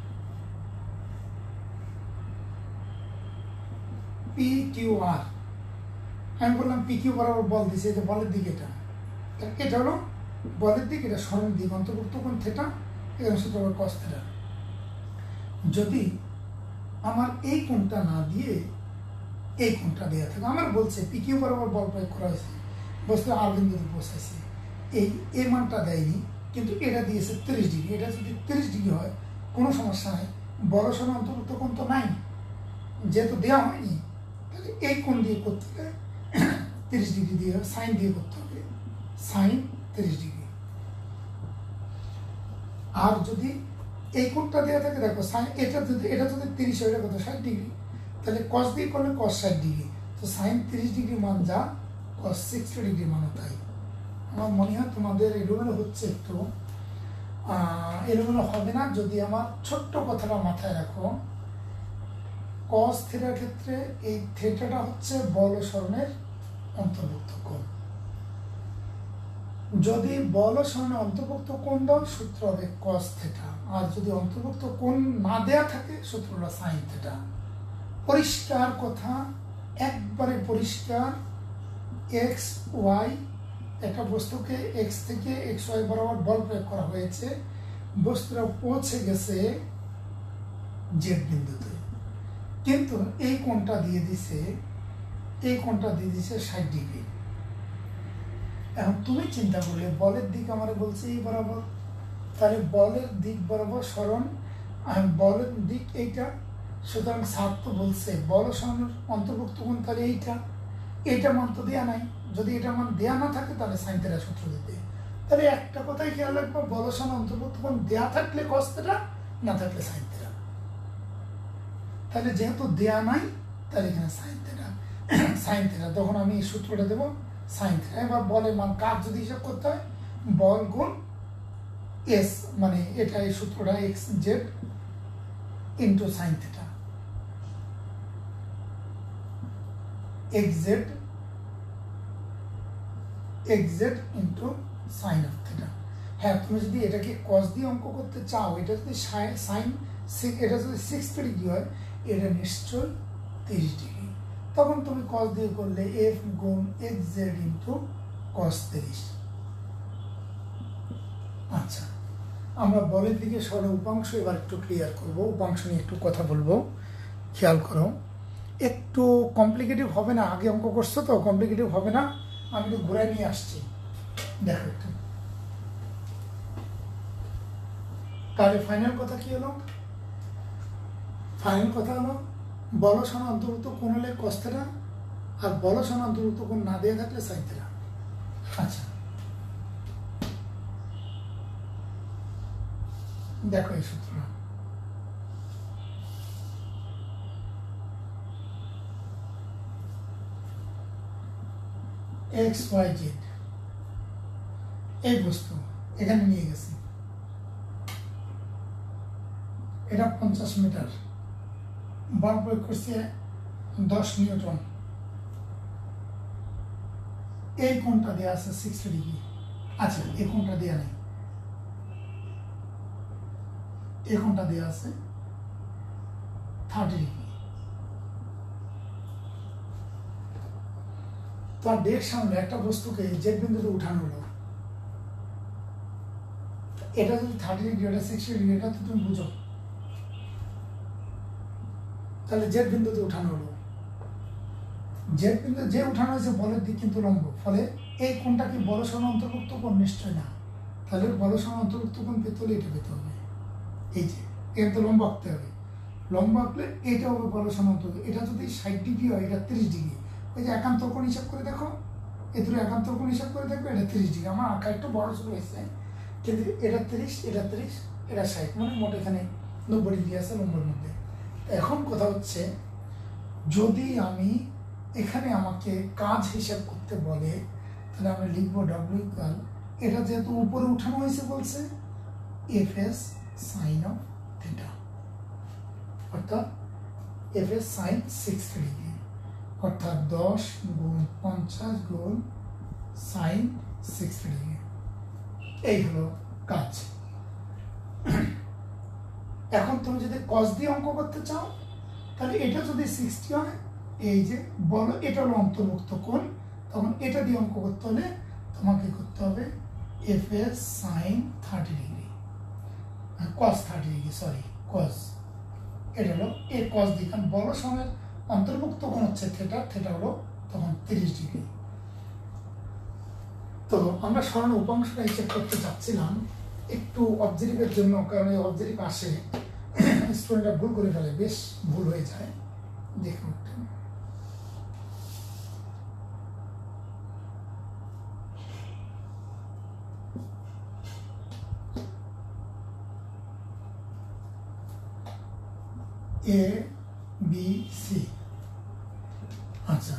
[SPEAKER 1] পি কিউ আর, আমি বললাম পি কিউ বরাবর বল দিছে, যে বলের দিক এটা, এটা হলো বলের দিক, এটা সরণের দিক, অন্তর্ভুক্ত কোণ থিটা, এখানে সূত্র হবে কস থিটা। যদি আমার এই কোণটা না দিয়ে এই কোণটা দেওয়া থাকে, আমার বলছে পি কিউ বরাবর বল প্রয়োগ করা হয়েছে, বস্তু আর বিন্দুতে পৌঁছাইছে, এই এই মানটা দেয়নি, কিন্তু এটা দিয়েছে তিরিশ ডিগ্রি। এটা যদি তিরিশ ডিগ্রি হয় কোনো সমস্যা নাই, বল সমান অন্তর্ভুক্ত কোণ তো নাই, যেহেতু দেওয়া হয়নি, তাহলে এই কোণ দিয়ে করতে গেলে তিরিশ ডিগ্রি দিয়ে সাইন দিয়ে করতে হবে, সাইন তিরিশ ডিগ্রি। আর যদি এই কোণটা দেওয়া থাকে, দেখো সাইন এটা যদি এটা যদি তিরিশ হয়, এটা কত ষাট ডিগ্রি, তাহলে কস দিয়ে করলে কস ষাট ডিগ্রি, তো সাইন তিরিশ ডিগ্রি মান যা, কস সিক্সটি ডিগ্রি মানও তাই। আমার মনে হয় তোমাদের এলোমেলো হচ্ছে একটু, এলোমেলো হবে না যদি আমার ছোট্ট কথাটা মাথায় রাখো। কস থিটার ক্ষেত্রে এই থিটাটা হচ্ছে বল ও সরণের অন্তর্ভুক্ত কোণ। যদি বল ও সরণের অন্তর্ভুক্ত কোণ দাও, সূত্র হবে কস থিটা, আর যদি অন্তর্ভুক্ত কোণ না দেয়া থাকে, সূত্র হলো সাইন থিটা। পরিষ্কার কথা, একবারে পরিষ্কার। এক্স ওয়াই, একটা বস্তুকে এক্স থেকে এক্স ওয়াই বরাবর বল প্রয়োগ করা হয়েছে, বস্তুটা পৌঁছে গেছে জেড বিন্দুতে, কিন্তু এই কোণটা দিয়ে দিছে, এই কোণটা দিয়ে দিছে ষাট ডিগ্রি। এখন তুমি চিন্তা করলে বলের দিক আমার বলছে এই বরাবর, তাহলে বলের দিক বরাবর সরণ, বলের দিক এইটা, সুতরাং ছাত্র বলছে বল সরণের অন্তর্ভুক্ত কোণ তাহলে এইটা, এইটা মান তো দেয়া নাই, যদি এটা মান দেয়া না থাকে তাহলে সাইন থিটা সূত্র দিতে। তাহলে একটা কথাই খেয়াল রাখবো, বল সরণ অন্তর্ভুক্ত কোণ দেয়া থাকলে কস থিটা, না থাকলে সাইন থিটা। তাহলে যেহেতু দেয়া নাই, তাহলে এখানে সাইন থিটা, সাইন থিটা, তখন আমি এই সূত্রটা দেবো সাইন থিটা। এবার বলের মান কাজ যদি হিসাব করতে হয়, বল গুণ এস, মানে এটা এই সূত্রটা X Z into sine theta, X Z X Z into sine of theta. হ্যাঁ, তুমি যদি এটাকে কস দিয়ে অঙ্ক করতে চাও, এটা যদি সাইন, এটা যদি সিক্সটি ডিগ্রি হয়, এটা নিশ্চয় তিরিশ ডিগ্রি, তখন তুমি কস দিয়ে করলে এফ গুণ এক্স জেড ইন্টু কস তিরিশ। আচ্ছা, আমরা বলের দিকে সরল উপাংশ এবার একটু ক্লিয়ার করব, উপাংশ নিয়ে একটু কথা বলবো, খেয়াল করো। একটু কমপ্লিকেটিভ হবে না, আগে অঙ্ক করছো তো, কমপ্লিকেটিভ হবে না, আমি একটু ঘুরাই নিয়ে আসছি, দেখো একটু। তাহলে ফাইনাল কথা কি হলো? ফাইনাল কথা হলো বল সরণ অন্তর্ভুক্ত কোণ হলে কস থিটা, আর বল সরণ অন্তর্ভুক্ত কোণ না দিয়ে থাকলে সাইন থিটা। আচ্ছা, দেখো এই সূত্র, এক্স ওয়াই জেড এই বস্তু এখানে নিয়ে গেছি, এটা পঞ্চাশ মিটার, বল প্রয়োগ করছে দশ নিউটন, এই কোণটা দেওয়া আছে সিক্সটি ডিগ্রি। আচ্ছা, এই কোণটা দেওয়া নেই, এই কোণটা দেওয়া আছে থার্টি ডিগ্রি। তো আর ডের সামনে একটা বস্তুকে জেড বিন্দুতে উঠানো হলো, এটা যদি থার্টি ডিগ্রি, এটা সিক্সটি ডিগ্রি, এটা তো তুমি বুঝো, তাহলে জেড বিন্দুতে উঠানো হলো, জেড বিন্দু যে উঠানো হয়েছে বলের দিক কিন্তু লম্ব, ফলে এই কোণটা কি বল সরণ অন্তর্ভুক্ত কোণ? নিশ্চয় না। তাহলে বল সরণ অন্তর্ভুক্ত কোণ পেতে হলে এটা পেতে হবে, এই যে এর তো লম্ব আঁকতে হবে, লম্ব আঁকলে এটা হবে বল সরণ অন্তর্ভুক্ত। এটা যদি ষাট ডিগ্রি হয়, এটা তিরিশ ডিগ্রি, ওই যে একান্তর কোণ হিসাব করে দেখো, এদের একান্তর কোণ হিসাব করে দেখবে, এটা তিরিশ ডিগ্রি। আমার আঁকা একটু বড় ছোট হয়েছে, কিন্তু এটা তিরিশ, এটা তিরিশ, এটা ষাট, মানে মোট এখানে নব্বই ডিগ্রি আছে লম্বের মধ্যে। এখন কথা হচ্ছে, যদি আমি এখানে আমাকে কাজ হিসাব করতে বলে, তাহলে আমি লিখবো ডাব্লিউ ইকুয়াল, এটা যেহেতু উপরে উঠানো হয়েছে বলছে, F S sine of theta, অর্থাৎ F S sine sixty degree, অর্থাৎ দশ গুণ পঞ্চাশ গুণ সাইন সিক্সটি ডিগ্রি। এই হলো কাজ। এখন তুমি যদি কস দিয়ে অঙ্ক করতে চাও, তাহলে এটা যদি সিক্সটি হয়, এই যে বলো এটা হলো অন্তর্ভুক্ত কোণ, তখন এটা দিয়ে অঙ্ক করতে হলে তোমাকে করতে হবে F S sine thirty degree, cos thirty degree, sorry cos, এটা হলো এ কস দিয়ে, কারণ বড় সময়ের অন্তর্ভুক্ত কোণ হচ্ছে থিটা, থিটা হলো তখন তিরিশ ডিগ্রি। তো আমরা সরণ উপাংশটা হিসেব করতে চাচ্ছিলাম, একটু অবজেক্টিভের জন্য, কারণ এই অবজেক্টিভ আসে, স্টুডেন্টরা ভুল করে ফেলে, বেশ ভুল হয়ে যায়। দেখুন, এ বি সি। আচ্ছা,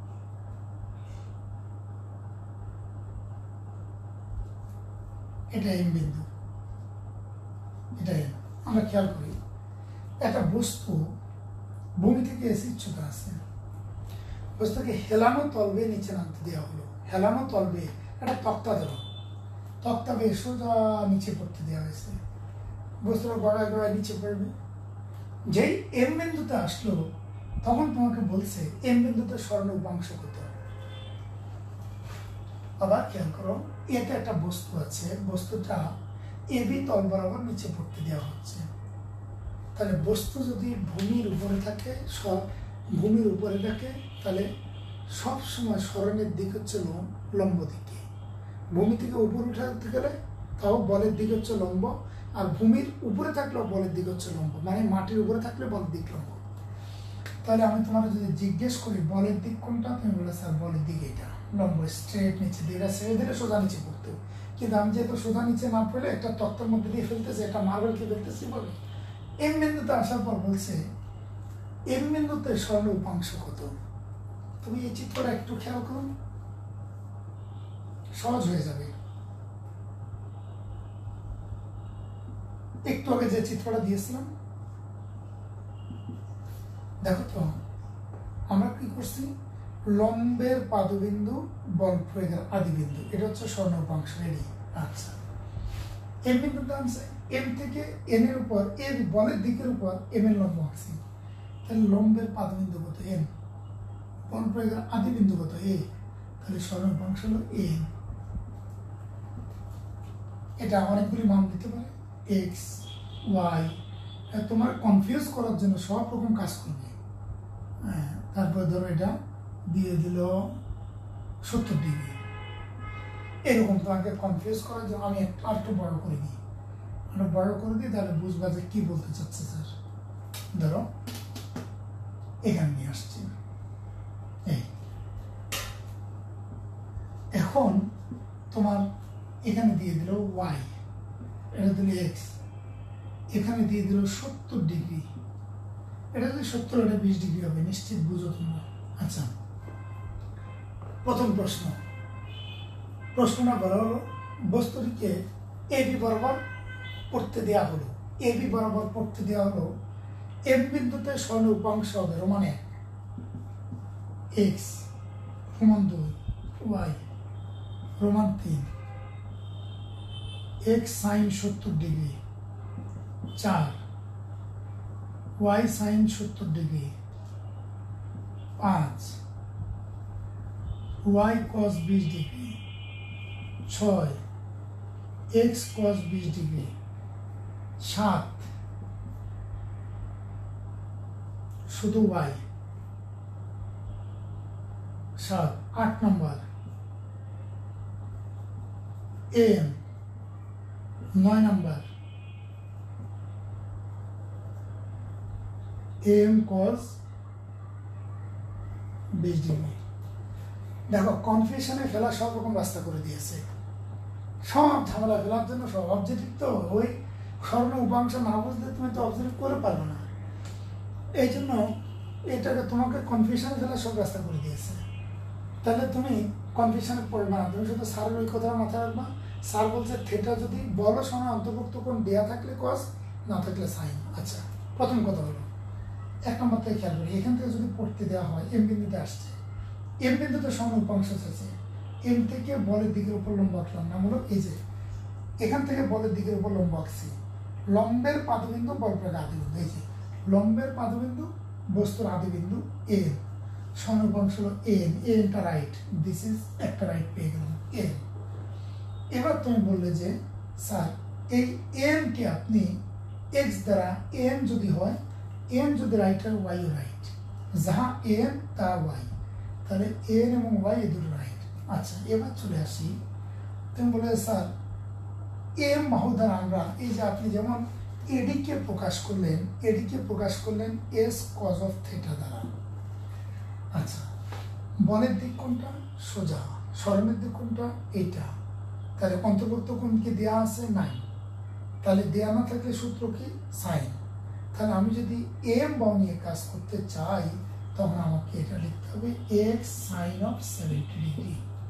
[SPEAKER 1] এটা এম বিন্দু, এটা এম। আমরা খেয়াল করি একটা বস্তু ভূমি থেকে এসে উচ্চতা আছে, বস্তুকে হেলানো তলবে নিচে নামতে দেওয়া হলো, হেলানো তলবে একটা তক্তা দেওয়া, তক্তা বেয়ে সোজা নিচে পড়তে দেওয়া হয়েছে, বস্তুটা গড়ায় গড়ায় নিচে পড়বে। যেই এম বিন্দুতে আসলো তখন তোমাকে বলছে এম বিন্দুতে সরণ উপাংশ কত। আবার খেয়াল করো, এতে একটা বস্তু আছে, বস্তুটা এ বি তল বরাবর নিচে পড়তে দেওয়া হচ্ছে। তাহলে বস্তু যদি ভূমির উপরে থাকে, ভূমির উপরে থাকে, তাহলে সব সময় সরণের দিক হচ্ছে লম্ব দিকে। ভূমি থেকে উপরে উঠাতে গেলে তাও বলের দিক হচ্ছে লম্ব, আর ভূমির উপরে থাকলেও বলের দিক হচ্ছে লম্ব, মানে মাটির উপরে থাকলে বলের দিক লম্ব। তাহলে আমি তোমার যদি জিজ্ঞেস করি বলের দিক কোনটা, তুমি বলে স্যার বলের দিক এটা, লম্ব স্ট্রেট নিচে দিয়ে ছেড়ে দিলে সোজা নিচে পড়তে। কিন্তু আমি যেহেতু সোজা নিচে না পড়লে একটা তক্তার মধ্যে দিয়ে ফেলতেছি, একটা মার্বেলকে ফেলতেছি বলে এম বিন্দুতে আসার পর বলছে এম বিন্দুতে সরল উপাংশ কত। তুমি এই চিত্রটা একটু খেয়াল করো, সহজ হয়ে যাবে। একটু আগে যে চিত্রটা দিয়েছিলাম দেখো তো, আমরা কি করছি, লম্বের পাদবিন্দু বল প্রয়োগের আদি বিন্দু, এটা হচ্ছে সরল উপাংশ। রেডি? আচ্ছা, এম বিন্দুতে আনছে, এম থেকে এন এর উপর এর বলের দিকের উপর এম এর লম্ব আঁকছি, তাহলে লম্বের পাদবিন্দু কত এন, বল প্রয়োগের আদি বিন্দু কত এ, তাহলে সরল উপাংশ হলো এন। এটা অনেকগুলি মান দিতে পারে, এক্স ওয়াই, তোমার কনফিউজ করার জন্য সব রকম কাজ করবে। হ্যাঁ, তারপর ধরো এটা দিয়ে দিল সত্তর ডিগ্রি, এরকম তোমাকে কনফিউজ করার জন্য আমি আর একটু বড় করে দিই, একটু বড় করে দিই, তাহলে বুঝবা যে কি বলতে চাচ্ছে স্যার। ধরো এখানে নিয়ে আসছি, এই এখন তোমার এখানে দিয়ে দিল ওয়াই, এটা দিল এক্স, এখানে দিয়ে দিল সত্তর ডিগ্রি, এটা যদি সত্তর, এটা বিশ ডিগ্রি হবে, নিশ্চিত বুঝো তোমরা। আচ্ছা, প্রথম প্রশ্ন, প্রশ্নটা বলা হলো বস্তুটিকে এ বি বরাবর পড়তে দেওয়া হলো, এ বি বরাবর পড়তে দেওয়া হলো, এম বিন্দুতে সরল উপাংশ হবে রোমান এক, এক্স রোমান দুই, ওয়াই রোমান তিন, এক্স সাইন সত্তর ডিগ্রি চার, ওয়াই সাইন সত্তর ডিগ্রি পাঁচ, ওয়াই কস বিশ ডিগ্রি ছয়, এক্স কস বিশ ডিগ্রি সাত, শুধু ওয়াই সাত, আট নম্বর এম, নয় নম্বর এম কস বিশ ডিগ্রি। দেখো কনফিউশনে ফেলা সব রকম রাস্তা করে দিয়েছে, সব ঝামেলা ফেলার জন্য সব। অবজেক্টিভ তো ওই সরল উপাংশ না বুঝলে তুমি তো অবজেক্টিভ করে পারবে না, এই জন্য এটাকে তোমাকে কনফিউশনে ফেলা সব রাস্তা করে দিয়েছে। তাহলে তুমি কনফিউশনে পড়বে না, তুমি শুধু স্যারের ওই কথাটা মাথায় রাখবা। স্যার বলছে থিটা যদি বল সময় অন্তর্ভুক্ত কোণ দেয়া থাকলে কস, না থাকলে সাইন। আচ্ছা, প্রথম কথা হলো এক নম্বর থেকে খেয়াল করি, এখান থেকে যদি পড়তে দেওয়া হয় এম বিন্দুতে আসছে, এম বিন্দুতে সমান উপাংশ আছে, এম থেকে বলের দিকের উপর লম্ব আঁকলাম, নাম হলো এই যে এখান থেকে বলের দিকের উপর লম্ব আঁকছি, লম্বের পাদবিন্দু বল প্রয়োগের আদি বিন্দু, এই যে লম্বের পাদবিন্দু বস্তুর আদি বিন্দু এন, সমান উপাংশ হলো এন, এনটা রাইট, দিস ইজ একটা রাইট পেয়ে গেলাম এন। এবার তুমি বললে যে স্যার এই এন কে আপনি এক্স দ্বারা, এন যদি হয়, এন যদি রাইট হয় ওয়াই রাইট, যাহা এন তা ওয়াই, তাহলে এন এবং ওয়াই এ দুটো রাইট। আচ্ছা, এবার চলে আসি, তুমি বলে স্যার এম বাহু দ্বারা আমরা এই যে আপনি যেমন এডিকে প্রকাশ করলেন, এডিকে প্রকাশ করলেন এস কজ অফ থিটা দ্বারা। আচ্ছা, বলের দিক কোনটা? সোজা। সরণের দিক কোনটা? এইটা। তাহলে অন্তর্ভুক্ত কোণ কি দেওয়া আছে? নাই। তাহলে দেওয়া না থাকলে সূত্র কি? সাইন। তাহলে আমি যদি এম বাউ নিয়ে কাজ করতে চাই তখন আমাকে এটা লিখতে হবে X sine of seventy degree.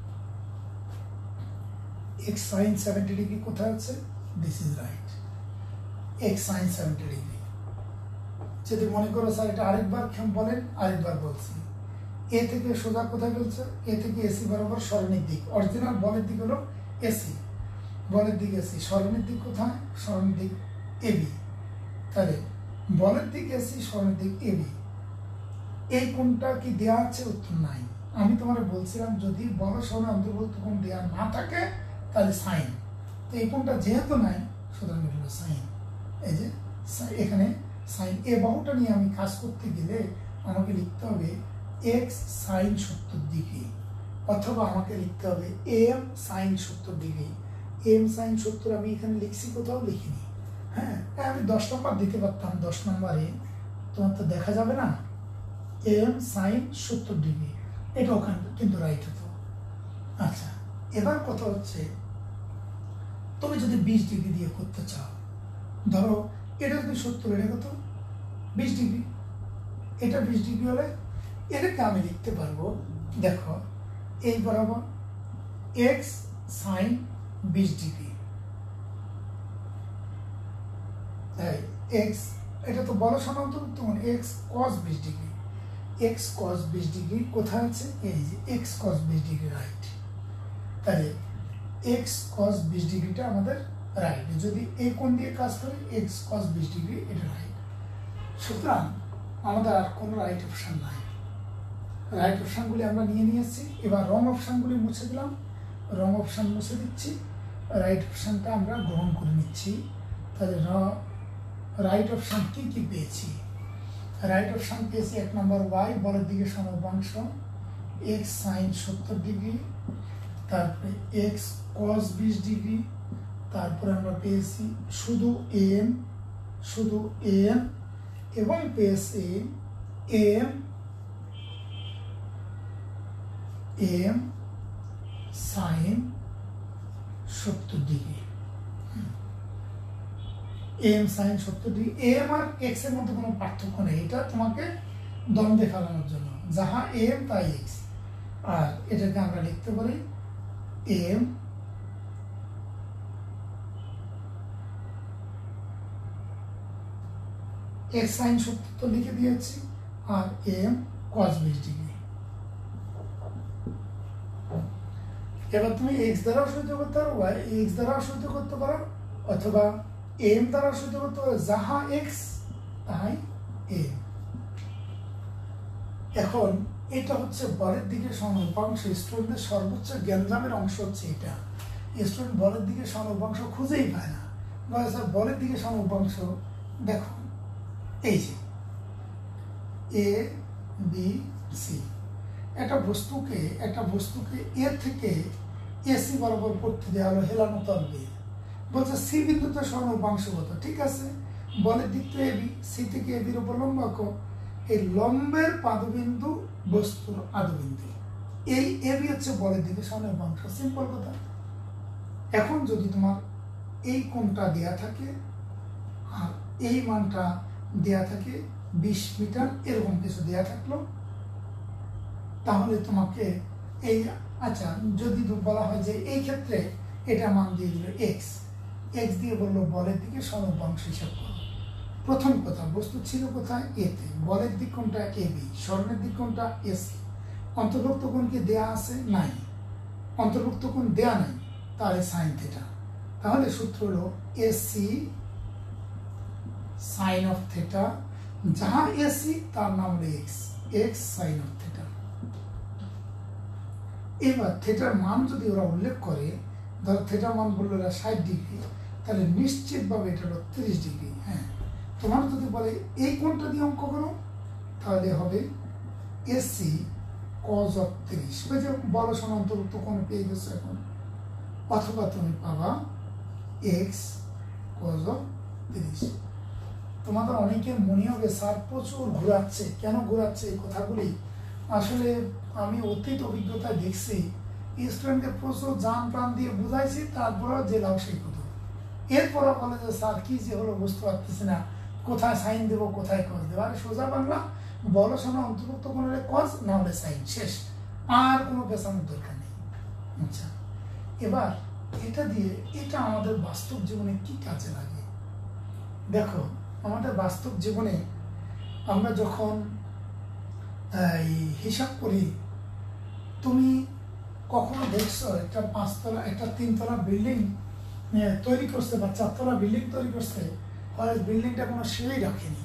[SPEAKER 1] X sine seventy degree কোথায় আছে? This is right, X sine seventy degree. যদি মনে করো স্যার এটা আরেকবার বলেন, আরেকবার বলছি। এ থেকে সোজা কোথায় বলছে? এ থেকে এসি বরাবর সরণের দিক, অরিজিনাল বলের দিক হলো এসি, বলের দিক এসি, সরণের দিক কোথায়? সরণের দিক এবি। তাহলে বলের দিক এসি, সরণের দিক এবি। এই কোণটা কি দেওয়া আছে? উত্তর নাই। আমি তোমার বলছিলাম যদি বল সরণের অন্তর্ভুক্ত কোণ দেওয়া না থাকে তাহলে সাইন, তো এই কোণটা যেহেতু নাই সুতরাং এটা হলো সাইন। এই যে এখানে সাইন, এ বাহুটা নিয়ে আমি কাজ করতে গেলে আমাকে লিখতে হবে এক্স সাইন সত্তর ডিগ্রি, অথবা আমাকে লিখতে হবে এম সাইন সত্তর ডিগ্রি। এম সাইন সত্তর আমি এখানে লিখছি, কোথাও লিখিনি। হ্যাঁ, আমি দশ নম্বর দিতে পারতাম, দশ নম্বরে তোমার তো দেখা যাবে না, এম সাইন সত্তর ডিগ্রি, এটা ওখানে কিন্তু রাইট হতো। আচ্ছা, এবার কথা হচ্ছে তুমি যদি বিশ ডিগ্রি দিয়ে করতে চাও, ধরো এটা যদি সত্তর, এটা কত? বিশ ডিগ্রি। এটা বিশ ডিগ্রি হলে এটাকে আমি লিখতে পারবো, দেখো এই বরাবর এক্স সাইন বিশ ডিগ্রি, তাই এক্স, এটা তো বড় সমান্তরাল, তখন এক্স কস বিশ ডিগ্রি, এক্স কস বিশ ডিগ্রি কোথায় আছে? এই যে এক্স কস বিশ ডিগ্রি রাইট। তাহলে এক্স কস বিশ ডিগ্রিটা আমাদের রাইট, যদি এই কোণ দিয়ে কাজ করে এক্স কস বিশ ডিগ্রি এটা রাইট। সুতরাং আমাদের আর কোনো রাইট অপশান নাই, রাইট অপশানগুলি আমরা নিয়ে নিয়েছি। এবার রং অপশানগুলি মুছে দিলাম, রং অপশান মুছে দিচ্ছি, রাইট অপশানটা আমরা গ্রহণ করে নিচ্ছি। তাহলে রাইট অপশান কি কি পেয়েছি? রাইট অপশান পেয়েছি এক নম্বর ওয়াই, বলের দিকে সমবাংশ এক্স সাইন সত্তর ডিগ্রি, তারপরে এক্স কস বিশ ডিগ্রি, তারপরে আমরা পেয়েছি শুধু এম, শুধু এম, এবং পেয়েছি এম এম সাইন সত্তর ডিগ্রি, এম সাইন সত্তর ডিগ্রি। এম আর এক্স এর মধ্যে কোনো পার্থক্য নেই, এটা তোমাকে দ্বন্দ্বে ফেলানোর জন্য, যাহা এম তাই এক্স। আর এটাকে আমরা লিখতে পারি এম এক্স সাইন সত্তর তো লিখে দিয়েছি, আর এম কস বিশ ডিগ্রি। এবার তুমি এক্স দ্বারাও সহ্য করতে পারো, ওয়াই এক্স দ্বারাও সহ্য করতে পারো, অথবা এম দ্বারা সহ্য করতে পারো, যাহা এক্স তাই এম। এখন এটা হচ্ছে বলের দিকে সমবাংশ, স্টুডেন্টদের সর্বোচ্চ জ্ঞানজামের অংশ হচ্ছে এটা। স্টুডেন্ট বলের দিকে সমবাংশ খুঁজেই পায় না, বলে স্যার বলের দিকে সমবাংশ দেখো, এই যে এ বি সি, একটা বস্তুকে একটা বস্তুকে এর থেকে এসি বরাবর পড়তে দেওয়া হলো হেলানো তলবে, বলছে সি বিন্দুতে সমবাংশ কত? ঠিক আছে, বলের দিক তো এবি, সি থেকে এবির উপর লম্ব আঁকো, এই লম্বের পাদবিন্দু বস্তুর আদবিন্দু, এই এবি হচ্ছে বলের দিকে সমবাংশ, সিম্পল কথা। এখন যদি তোমার এই কোণটা দেয়া থাকে আর এই মানটা দেয়া থাকে বিশ মিটার, এরকম কিছু দেয়া থাকলো, তাহলে তোমাকে এই, আচ্ছা যদি বলা হয় যে এই ক্ষেত্রে এটা মান দিয়ে দিল এক্স, এক্স দিয়ে বললো বলের দিকে সমবাংশ হিসাব করো। প্রথম কথা, বস্তু ছিল কোথায়? এতে, বলের দিক কোনটা? এবি, সরণের দিক কোনটা? এসি। অন্তর্ভুক্ত কোণ কি দেয়া আছে? নাই, অন্তর্ভুক্ত কোণ দেয়া নাই, তাহলে সাইন থিটা। তাহলে সূত্র হলো এসি সাইন অফ থিটা, যাহা এসি তার নাম হলো X, X sine of theta. এবার থিটার মান যদি ওরা উল্লেখ করে, ধর থিটার মান বললো ওরা ষাট ডিগ্রি, তাহলে নিশ্চিতভাবে এটা হলো তিরিশ ডিগ্রি। হ্যাঁ, তোমার যদি বলে এই কোণটা দিয়ে অঙ্ক করো, তাহলে হবে এসি কজ অফ তিরিশ, ওই যে বড় সমান্তরত্ব কোণ পেয়ে গেছো এখন, অথবা তুমি পাবা এক্স কজ অফ তিরিশ। তোমাদের অনেকের মনে হবে স্যার প্রচুর ঘোরাচ্ছে, কেন ঘোরাচ্ছে এই কথাগুলি? আসলে আমি অতীত অভিজ্ঞতায় দেখছি স্টুডেন্টকে প্রচুর জান প্রাণ দিয়ে বুঝাইছি, তারপরেও যে লাভ সেই কথা, এরপরে বলে যে স্যার কি যে হলো বুঝতে পারতেছি না, কোথায় সাইন দেব, কোথায় কজ দেবো। আর সোজা বাংলা বলো শোনো, অন্তর্ভুক্ত কোন হলে কজ, না হলে সাইন, শেষ, আর কোনো পেছানোর দরকার নেই। আচ্ছা, এবার এটা দিয়ে এটা আমাদের বাস্তব জীবনে কি কাজে লাগে দেখো। আমাদের বাস্তব জীবনে আমরা যখন এই হিসাব করি, তুমি কখনো দেখছো একটা পাঁচতলা একটা তিনতলা বিল্ডিং তৈরি করছে বা চারতলা বিল্ডিং তৈরি করছে, হয় বিল্ডিংটা কোনো সিঁড়ি রাখেনি।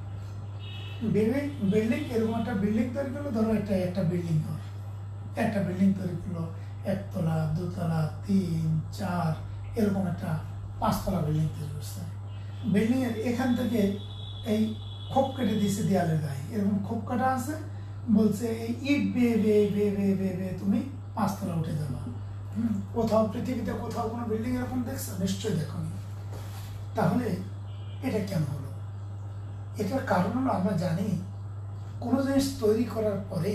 [SPEAKER 1] বিল্ডিং বিল্ডিং এরকম একটা বিল্ডিং তৈরি করলো, ধরো একটা একটা বিল্ডিং ধর একটা বিল্ডিং তৈরি করলো, একতলা, দুতলা, তিন, চার, এরকম একটা পাঁচতলা বিল্ডিং তৈরি করছে। বিল্ডিং এর এখান থেকে এই খোপ কেটে দিয়েছে দেয়ালের গায়ে, এরকম খোপ কাটা আছে, বলছে এই ইট বেয়ে বেয়ে বেয়ে বেয়ে বেয়ে বেয়ে তুমি পাঁচতলা উঠে যাবা। হম কোথাও পৃথিবীতে কোথাও কোনো বিল্ডিং এরকম দেখছো? নিশ্চয়ই দেখোনি। তাহলে এটা কেন হলো? এটার কারণ হলো, আমরা জানি কোনো জিনিস তৈরি করার পরে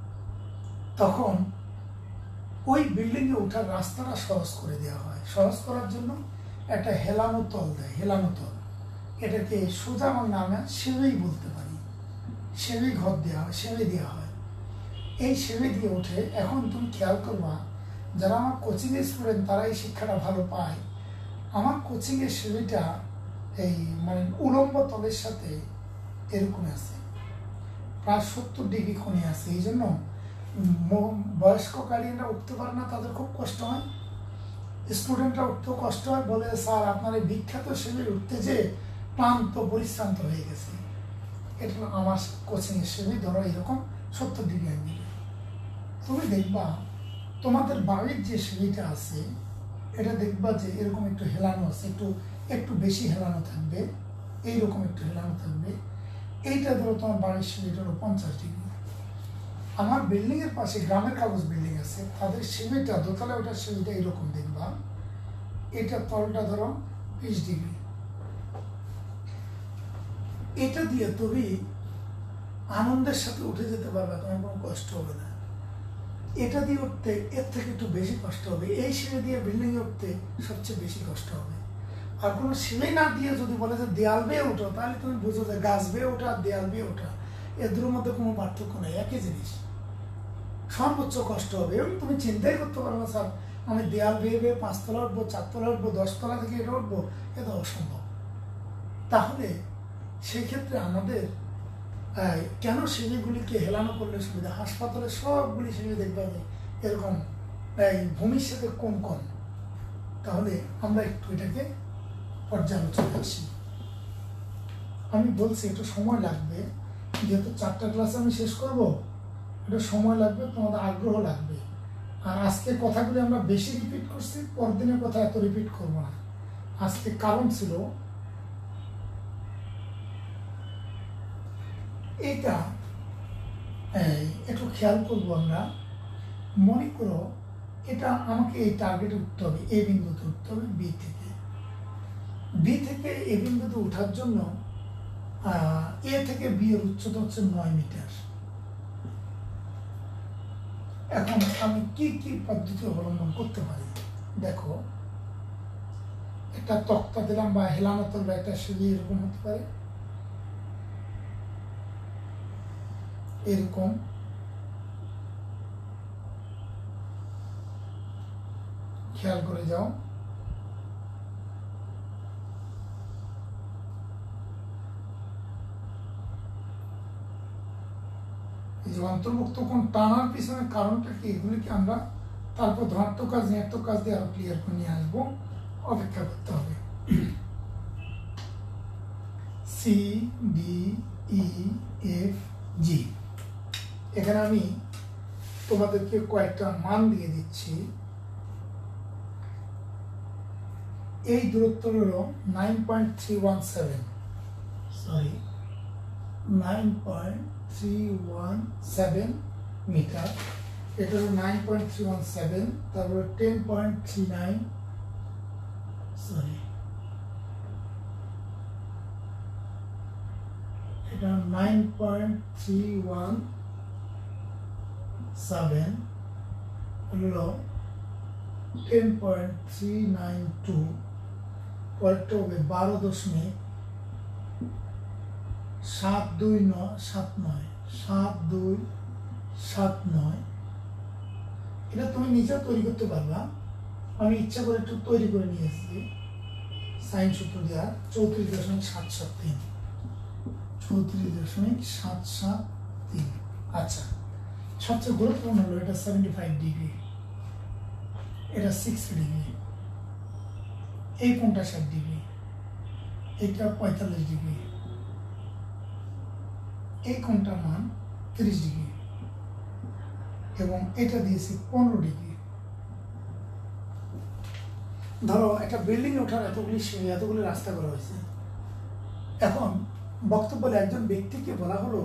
[SPEAKER 1] তখন ওই বিল্ডিংয়ে ওঠার রাস্তাটা সহজ করে দেওয়া হয়। সহজ করার জন্য একটা হেলানো তল দেয়, হেলানো তল, এটাকে সোজা বাংলা আমরা সেবেই বলতে পারি। সেবে ঘর দেওয়া হয়, সেবে দেওয়া হয়। এই সেবে দিয়ে ওঠে। এখন তুমি খেয়াল করবা, যারা আমার কোচিংয়ের স্টুডেন্ট তারা এই শিক্ষাটা ভালো পায়। আমার কোচিংয়ের সেবেটা এই মানে উলম্ব তলের সাথে এরকম আছে, প্রায় সত্তর ডিগ্রি কোণে আছে। এই জন্য বয়স্ক গার্ডিয়ানরা উঠতে পারে না, তাদের খুব কষ্ট হয়। স্টুডেন্টরা উঠতেও কষ্ট হয়, বলে স্যার আপনার এই বিখ্যাত সেবে উঠতে যে ক্লান্ত পরিশ্রান্ত হয়ে গেছে। এটা আমার কোচিংয়ের সেবে, ধরো এরকম সত্তর ডিগ্রি অ্যাঙ্গেলে। তুমি দেখবা তোমাদের বাড়ির যে সিঁড়িটা আছে, এটা দেখবা যে এরকম একটু হেলানো আছে, একটু একটু বেশি হেলানো থাকবে, এইরকম একটু হেলানো থাকবে। এইটা ধরো তোমার বাড়ির সিঁড়িটা হলো পঞ্চাশ ডিগ্রি। আমার বিল্ডিং এর পাশে গ্রামের কাগজ বিল্ডিং আছে, তাদের সিঁড়িটা, দোতলা ওঠার সিঁড়িটা এরকম দেখবা, এটা তলটা ধরো বিশ ডিগ্রি। এটা দিয়ে তুমি আনন্দের সাথে উঠে যেতে পারবে, তোমার কোনো কষ্ট হবে না। এটা দিয়ে উঠতে এর থেকে একটু বেশি কষ্ট হবে। এই সিঁড়ি দিয়ে বিল্ডিং এ উঠতে সবচেয়ে বেশি কষ্ট হবে। আর কোনো সিঁড়ি না দিয়ে যদি বলে যে দেয়াল বেয়ে ওঠো, তাহলে তুমি বুঝো যে গাছ বেয়ে ওঠা আর দেয়াল বেয়ে ওঠা এর দুটোর মধ্যে কোনো পার্থক্য নেই, একই জিনিস। সর্বোচ্চ কষ্ট হবে এবং তুমি চিন্তাই করতে পারো না স্যার আমি দেয়াল বেয়ে বেয়ে পাঁচতলা উঠবো, চারতলা উঠবো, দশতলা থেকে এটা উঠবো, এটা অসম্ভব। তাহলে সেক্ষেত্রে আমাদের কেন সিঁড়িগুলিকে হেলানো করলে সুবিধা? হাসপাতালে সবগুলি সিঁড়ি দেখবে এরকম এই ভূমির সাথে কোন কোন। তাহলে আমরা একটু এটাকে পর্যালোচনা আসি। আমি বলছি একটু সময় লাগবে, যেহেতু চারটা ক্লাস আমি শেষ করব, এটা সময় লাগবে, তোমাদের আগ্রহ লাগবে। আর আজকে কথাগুলি আমরা বেশি রিপিট করছি, পরদিনের কথা এত রিপিট করবো না। আজকে কারণ ছিল এটা, একটু খেয়াল করবো আমরা। মনে করো এটা আমাকে এই টার্গেটে উঠতে হবে, এ বিন্দুতে উঠতে হবে বি থেকে। বি থেকে এ বিন্দুতে ওঠার জন্য এ থেকে বি এর উচ্চতা হচ্ছে নয় মিটার। এখন আমি কি কি পদ্ধতি অবলম্বন করতে পারি দেখো। একটা তক্তা দিলাম বা হেলানো তল বা একটা সিঁড়ি এরকম হতে পারে, এরকম খেয়াল করে যাও। এই যে অন্তর্ভুক্ত কোণ টানার পিছনে কারণটা কি, এগুলিকে আমরা তারপর ধনাত্মক কাজ ঋণাত্মক কাজ দিয়ে আরো ক্লিয়ার করে নিয়ে আসবো, অপেক্ষা করতে হবে। C D E F G, এখানে আমি তোমাদেরকে কয়েকটা মান দিয়ে দিচ্ছি। এই দূরত্ব হলো nine point three one seven, sorry nine point three one seven metre. এটা হলো nine point three one seven, তারপরে ten point three nine, sorry এটা nine point three one seven হলো ten point three nine two, পরেরটা হবে বারো দশমিক সাত দুই নয় সাত নয় সাত দুই সাত নয়, এটা তুমি নিজেও তৈরি করতে পারবা। আমি ইচ্ছা করে একটু তৈরি করে নিয়ে এসেছি সাইন সূত্র দেওয়া। চৌত্রিশ দশমিক সাত সাত তিন চৌত্রিশ দশমিক সাত সাত তিন। আচ্ছা, সবচেয়ে গুরুত্বপূর্ণ হলো এটা সেভেন্টি ফাইভ ডিগ্রি, এটা সিক্সটি ডিগ্রি, এই কোণটা ষাট ডিগ্রি, এটা পঁয়তাল্লিশ ডিগ্রি, এই কোণটার মান তিরিশ ডিগ্রি এবং এটা দিয়েছি পনেরো ডিগ্রি। ধরো একটা বিল্ডিং এ ওঠার এতগুলি সিঁড়ি, এতগুলি রাস্তা করা হয়েছে। এখন বক্তব্যে একজন ব্যক্তিকে বলা হলো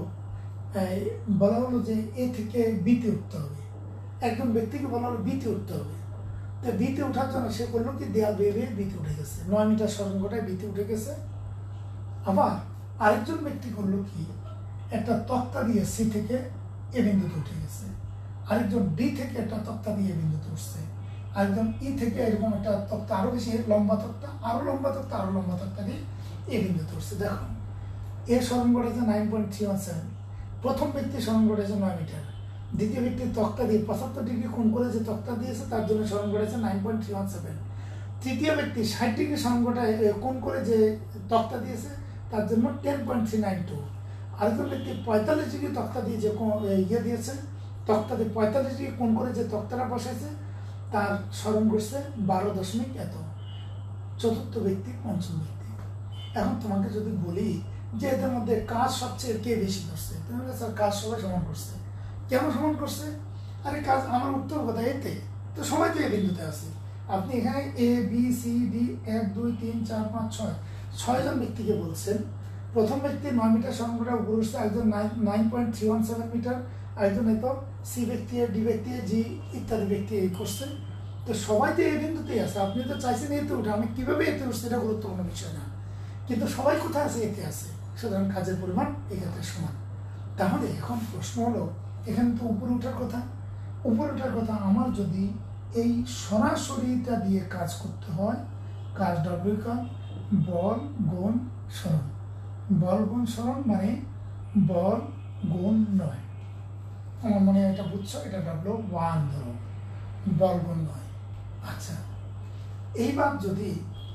[SPEAKER 1] বলা হলো যে এ থেকে বিতে উঠতে হবে, একজন ব্যক্তিকে বলা হলো বিতে উঠতে হবে। তো বিতে ওঠার জন্য সে করলো কি, দেয়াল বেয়ে বেয়ে বিতে উঠে গেছে, নয় মিটার সরঙ্গটায় বিতে উঠে গেছে। আবার আরেকজন ব্যক্তি করলো কি, একটা তক্তা দিয়ে সি থেকে এ বিন্দুতে উঠে গেছে, আরেকজন ডি থেকে একটা তক্তা দিয়ে বিন্দুতে উঠছে, আরেকজন ই থেকে এরকম একটা তক্তা, আরো বেশি লম্বা তক্তা, আরো লম্বা তক্তা, আরো লম্বা তক্তা দিয়ে এ বিন্দুতে উঠছে। দেখো এর স্মরণ ঘটেছে nine point three one seven, প্রথম ব্যক্তির স্মরণ ঘটেছে নয় মিটার, দ্বিতীয় ব্যক্তির তক্তা দিয়ে পঁচাত্তর ডিগ্রি কোণ করে যে তক্তা দিয়েছে তার জন্য স্মরণ ঘটেছে nine point three one seven, তৃতীয় ব্যক্তি ষাট ডিগ্রি স্মরণ ঘটায় কোণ করে যে তক্তা দিয়েছে তার জন্য ten point three nine two, আরেকজন ব্যক্তি পঁয়তাল্লিশ ডিগ্রি তক্তা দিয়ে যে ইয়ে দিয়েছে, তক্তা দিয়ে পঁয়তাল্লিশ ডিগ্রি কোণ করে যে তক্তাটা বসাইছে তার স্মরণ করছে বারো দশমিক এত, চতুর্থ ব্যক্তি, পঞ্চম ব্যক্তি। এখন তোমাকে যদি বলি যে এদের মধ্যে কাজ সবচেয়ে কে বেশি করছে, তুমি বলে স্যার কাজ সবাই সমান করছে। কেন সমান করছে? আরে কাজ আমার উত্তর কথা এতে, তো সবাই তো এ বিন্দুতে আছে। আপনি এখানে এ বি সি ডি এক দুই তিন চার পাঁচ ছয় ছয়জন ব্যক্তিকে বলছেন। প্রথম ব্যক্তি নয় মিটার সরঙ্গটা উপরে উঠছে, একজন nine nine point three one seven metre, আরেকজন এত সি ব্যক্তি, ডি ব্যক্তি, জি ইত্যাদি ব্যক্তি এই করছেন। তো সবাই তো এই বিন্দুতেই আছে। আপনি তো চাইছেন এতে উঠে, আমি কিভাবে এতে উঠছি এটা গুরুত্বপূর্ণ বিষয় না, কিন্তু সবাই কোথায় আছে, এতে আছে। সুতরাং কাজের পরিমাণ এক্ষেত্রে সমান। তাহলে এখন প্রশ্ন হলো, এখানে তো উপরে ওঠার কথা, উপরে ওঠার কথা আমার যদি এই সরাসরিটা দিয়ে কাজ করতে হয়, কাজ ডব্লিউ কাজ বল গুণ সরণ, বল গুণ সরণ মানে বল গুণ নয়, আমার মনে হয় এটা বুঝছো, এটা ডাব্লিউ ওয়ান ধরো, বল গুণ নয়। আচ্ছা, এইবার যদি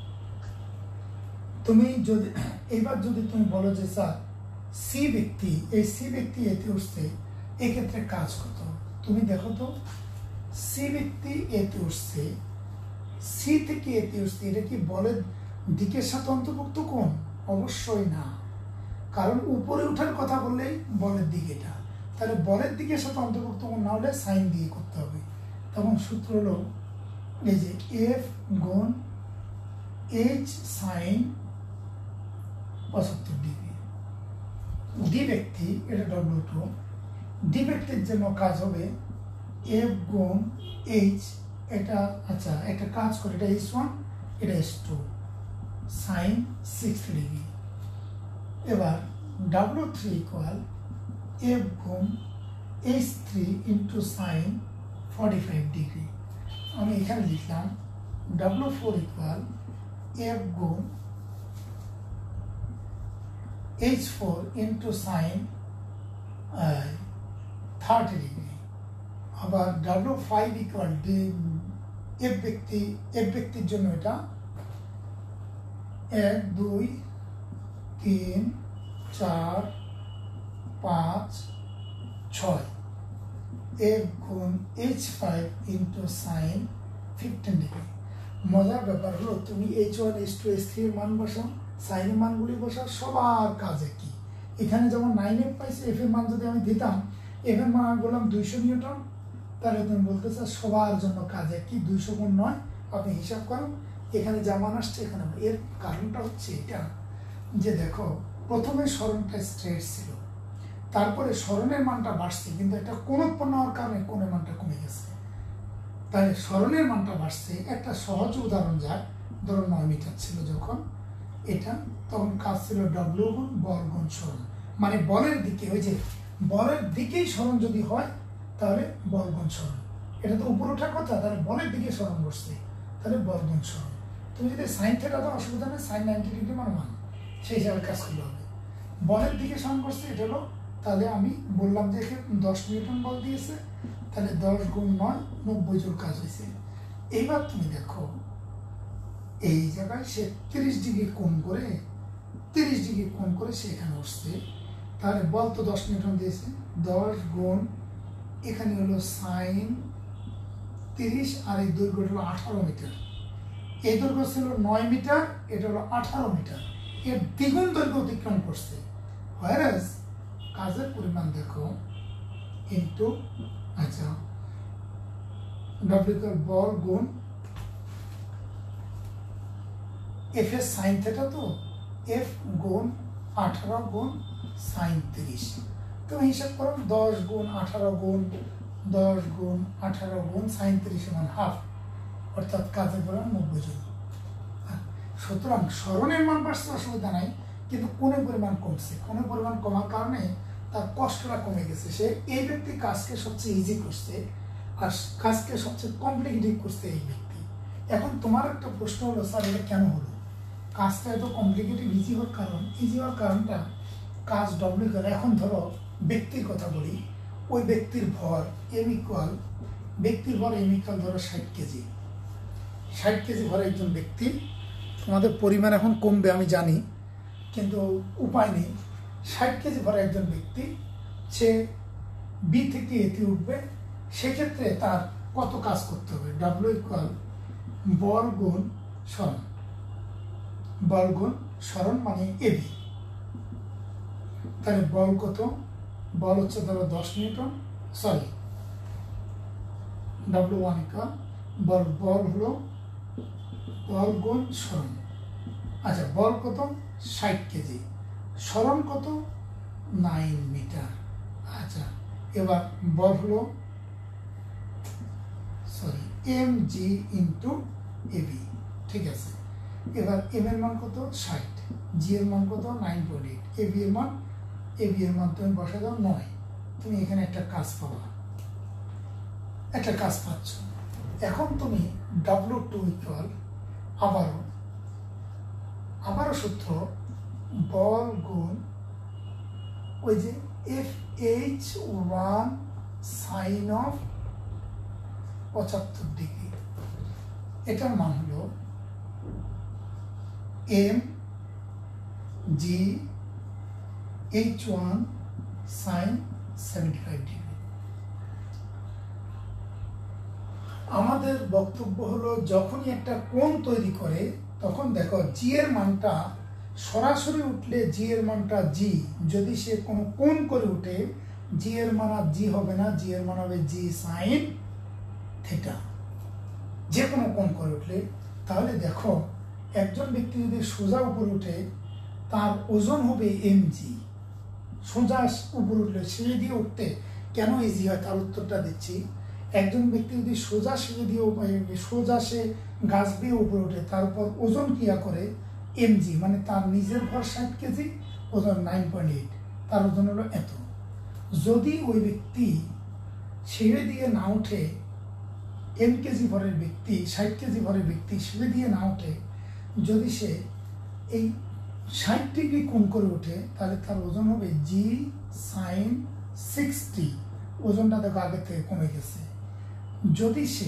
[SPEAKER 1] তুমি যদি এইবার যদি তুমি বলো যে স্যার সি ব্যক্তি, এই সি ব্যক্তি এতে উঠছে, এক্ষেত্রে কাজ কত? তুমি দেখো তো, সি ব্যক্তি এতে উঠছে, সি থেকে এতে উঠছে, এটা কি বলের দিকের সাথে অন্তর্ভুক্ত কোণ? অবশ্যই না, কারণ উপরে ওঠার কথা বললেই বলের দিকেটা, তাহলে বলের দিকের সাথে অন্তর্ভুক্ত কোণ না হলে সাইন দিয়ে করতে হবে। তখন সূত্র হলো এই যে এফ গুণ এইচ সাইন পঁচাত্তর ডিগ্রি। ডি ব্যক্তি, এটা ডব্লিউ টু, ডি ব্যক্তির জন্য কাজ হবে এফ গুণ এইচ, এটা আচ্ছা একটা কাজ করে, এটা এইচ ওয়ান, এটা H two, sine sixty degree. এবার ডাব্লিউ থ্রি ইকুয়াল এফ গুণ H three into sine forty five degree. আমি এখানে লিখলাম ডাব্লিউ ফোর ইকুয়াল এফ গুণ H four into sine thirty degree. আবার W five equal D F ব্যক্তি, এফ ব্যক্তির জন্য এটা এক দুই তিন চার পাঁচ ছয়, এফ গুণ H five into sine fifteen degree. মজার ব্যাপার হলো তুমি H one H two H three এর মান বসাও, সাইনের মানগুলি বসাও, সবার কাজে কি। এখানে যেমন নাইন এফ পাইছে, এফ এর মান যদি আমি দিতাম, এফ এর মান বললাম দুইশো নিউটন, তাহলে তুমি বলতে চাও সবার জন্য কাজে কি দুইশো গুণ নয়, আপনি হিসাব করো এখানে যা মান আসছে এখানে। এর কারণটা হচ্ছে এটা যে দেখো প্রথমে সরণটা স্ট্রেট ছিল, তারপরে সরণের মানটা বাড়ছে, কিন্তু এটা কোণ উৎপন্ন হওয়ার কারণে কোণের মানটা কমে গেছে। তাহলে সরণের মানটা বাড়ছে। একটা সহজ উদাহরণ যাক, ধরো নয় মিটার ছিল যখন এটা, তখন কাজ ছিল ডব্লিউ গুণ বল গুণ সরণ, মানে বলের দিকে, ওই যে বলের দিকেই সরণ যদি হয় তাহলে বল গুণ সরণ। এটা তো উপর ওঠার কথা, তাহলে বলের দিকে সরণ বসছে, তাহলে বল গুণ সরণ। তুমি যদি সাইন থেটা দাও অসুবিধা নেই, সাইন নাইনটি ডিগ্রি মান মান সেই হিসাবে কাজ করতে হবে। বলের দিকে সমান করছে, এটা হলো, তাহলে আমি বললাম যে এখানে দশ নিউটন বল দিয়েছে, তাহলে দশ গুণ নয় নব্বই জোল কাজ হয়েছে। এইবার তুমি দেখো এই জায়গায় সে তিরিশ ডিগ্রি কোণ করে তিরিশ ডিগ্রি কোণ করে সে এখানে উঠছে, তাহলে বল তো দশ নিউটন দিয়েছে, দশ গুণ এখানে হলো সাইন তিরিশ, আর এই দৈর্ঘ্য হলো আঠারো মিটার। এই দৈর্ঘ্য ছিল নয় মিটার, এটা হলো আঠারো মিটার, এর দ্বিগুণ দৈর্ঘ্য অতিক্রম করছে। হোয়ারাস কাজের পরিমাণ দেখো ইন্টু, আচ্ছা ডব্লিউ বল গুণ এফ এর সাইন থেটা, তো এফ গুণ আঠারো গুণ সাইন তিরিশ। তুমি হিসাব করো দশ গুণ আঠারো গুণ দশ গুণ আঠারো গুণ সাইন তিরিশ সমান হাফ, অর্থাৎ কাজের পরিমাণ নব্বই জন। সুতরাং স্মরণের মান বাড়ছে অসুবিধা নাই, কিন্তু কোণের পরিমাণ কমছে। কোণের পরিমাণ কমার কারণে তার কষ্টটা কমে গেছে। সে এই ব্যক্তি কাজকে সবচেয়ে ইজি করছে, আর কাজকে সবচেয়ে কমপ্লিকেটিভ করছে এই ব্যক্তি। এখন তোমার একটা প্রশ্ন হলো, স্যার এটা কেন হলো? কাজটা এত কমপ্লিকেটিভ ইজি হওয়ার কারণ, ইজি হওয়ার কারণটা কাজ ডব্লিউ করে। এখন ধরো ব্যক্তির কথা বলি, ওই ব্যক্তির ভর এম ইকুয়াল, ব্যক্তির ভর এম ইকুয়াল ধরো ষাট কেজি। ষাট কেজি ভর একজন ব্যক্তি, তোমাদের পরিমাণ এখন কমবে আমি জানি, কিন্তু উপায় নেই। ষাট কেজি ভরে একজন ব্যক্তি, সে বি থেকে এতে উঠবে, সেক্ষেত্রে তার কত কাজ করতে হবে? ডাব্লিউ ইকুয়াল বল গুণ সরণ, বল গুণ সরণ মানে এবি। তাহলে বল কত? বল হচ্ছে ধরো দশ newton, sorry W one equal বল, বল হলো বল গুণ সরণ। আচ্ছা বল কত? ষাট কেজি, সরণ কত? Nine metre. আচ্ছা এবার বল হলো sorry M G into AB, ঠিক আছে। এবার এম এর মান কত? ষাট, জি এর মান কত? নাইন পয়েন্ট এইট, এবি এর মান, এবি এর মান তুমি বসে দাও নয়। তুমি এখানে একটা কাজ পাবা, একটা কাজ পাচ্ছ। এখন তুমি ডাব্লিউ টু ইকুয়াল আবারও আবারও সূত্র বল গুণ ওই যে F H one sine of পঁচাত্তর ডিগ্রি, এটার মান হলো M G H one sine seventy five degree. আমাদের বক্তব্য হলো যখনই একটা কোণ তৈরি করে তখন দেখো জি এর মানটা সরাসরি উঠলে জি এর মানটা জি, যদি সে কোনো কোণ করে উঠে জি এর মান আর জি হবে না, জি এর মান হবে জি সাইন থিটা, যে কোনো কোণ করে উঠলে। তাহলে দেখো একজন ব্যক্তি যদি সোজা উপরে উঠে তার ওজন হবে এম জি, সোজা উপরে উঠলে সিঁড়ি দিয়ে উঠতে কেন ইজি হয় তার উত্তরটা দিচ্ছি। একজন ব্যক্তি যদি সোজা সিঁড়ি দিয়ে সোজা সে গাছ দিয়ে উপরে ওঠে, তারপর ওজন ক্রিয়া করে এম জি, মানে তার নিজের ভর ষাট কেজি, ওজন নাইন পয়েন্ট এইট, তার ওজন হলো এত। যদি ওই ব্যক্তি সিঁড়ি দিয়ে না উঠে, এম কেজি ভরের ব্যক্তি, ষাট কেজি ভরের ব্যক্তি সিঁড়ি দিয়ে না উঠে, যদি সে এই ষাট ডিগ্রি কোণ করে ওঠে, তাহলে তার ওজন হবে জি সাইন সিক্সটি, ওজনটা দেখো আগের থেকে কমে গেছে। যদি সে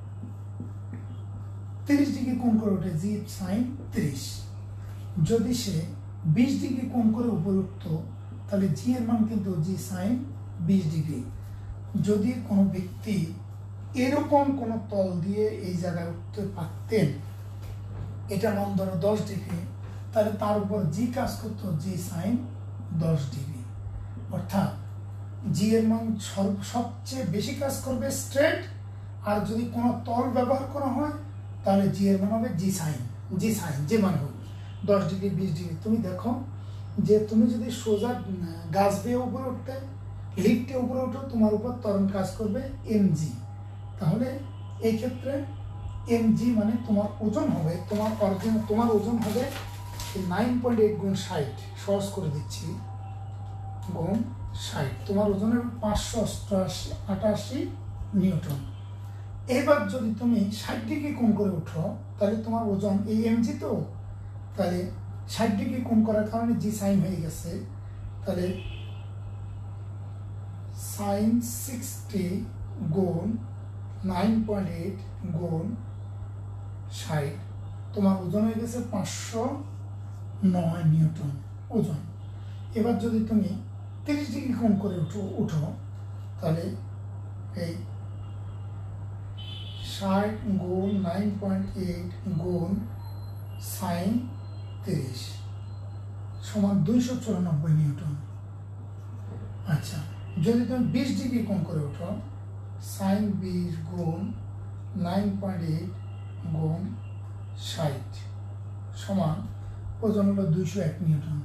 [SPEAKER 1] তিরিশ ডিগ্রি কোণ করে ওঠে, জি সাইন তিরিশ। যদি সে বিশ ডিগ্রি কোণ করে উপরে উঠত, তাহলে জি এর মান কিন্তু জি সাইন বিশ ডিগ্রি। যদি কোনো ব্যক্তি এরকম কোনো তল দিয়ে এই জায়গায় উঠতে পারতেন, এটা মান ধরো দশ ডিগ্রি, তাহলে তার উপর জি কাজ করতো জি সাইন দশ ডিগ্রি। অর্থাৎ জি এর মান সবচেয়ে বেশি কাজ করবে স্ট্রেট, আর যদি কোনো তল ব্যবহার করা হয় তাহলে জি এর মান হবে জি সাইন, জি সাইন যে মান হোক দশ ডিগ্রি বিশ ডিগ্রি। তুমি দেখো যে তুমি যদি সোজা গাছ বেয়ে উপরে উঠতে, লিফটে উপরে উঠো, তোমার উপর ত্বরণ কাজ করবে এম জি। তাহলে এই ক্ষেত্রে এম জি মানে তোমার ওজন হবে, তোমার অরিজিনাল তোমার ওজন হবে নাইন পয়েন্ট এইট গুণ ষাট, সহজ করে দিচ্ছি, গুণ ষাট, তোমার ওজনের পাঁচশো অষ্টআশি আটাশি নিউটন। এবার যদি তুমি ষাট ডিগ্রি কোণ করে উঠো, তাহলে তোমার ওজন এই এম জি, তো তাহলে ষাট ডিগ্রি কোণ করার কারণে জি সাইন হয়ে গেছে, তাহলে সাইন সিক্সটি গুণ নাইন পয়েন্ট এইট গুণ ষাট, তোমার ওজন হয়ে গেছে পাঁচশো নয় নিউটন ওজন। এবার যদি তুমি তিরিশ ডিগ্রি কোণ করে উঠো উঠো তাহলে এই ষাট গুণ নাইন পয়েন্ট এইট গুণ সাইন তিরিশ সমান দুইশো চুরানব্বই নিউটন। আচ্ছা, যদি তুমি বিশ ডিগ্রি কোণ করে উঠো, সাইন বিশ গুণ নাইন পয়েন্ট এইট গুণ ষাট সমান ওজন হলো দুইশো এক নিউটন।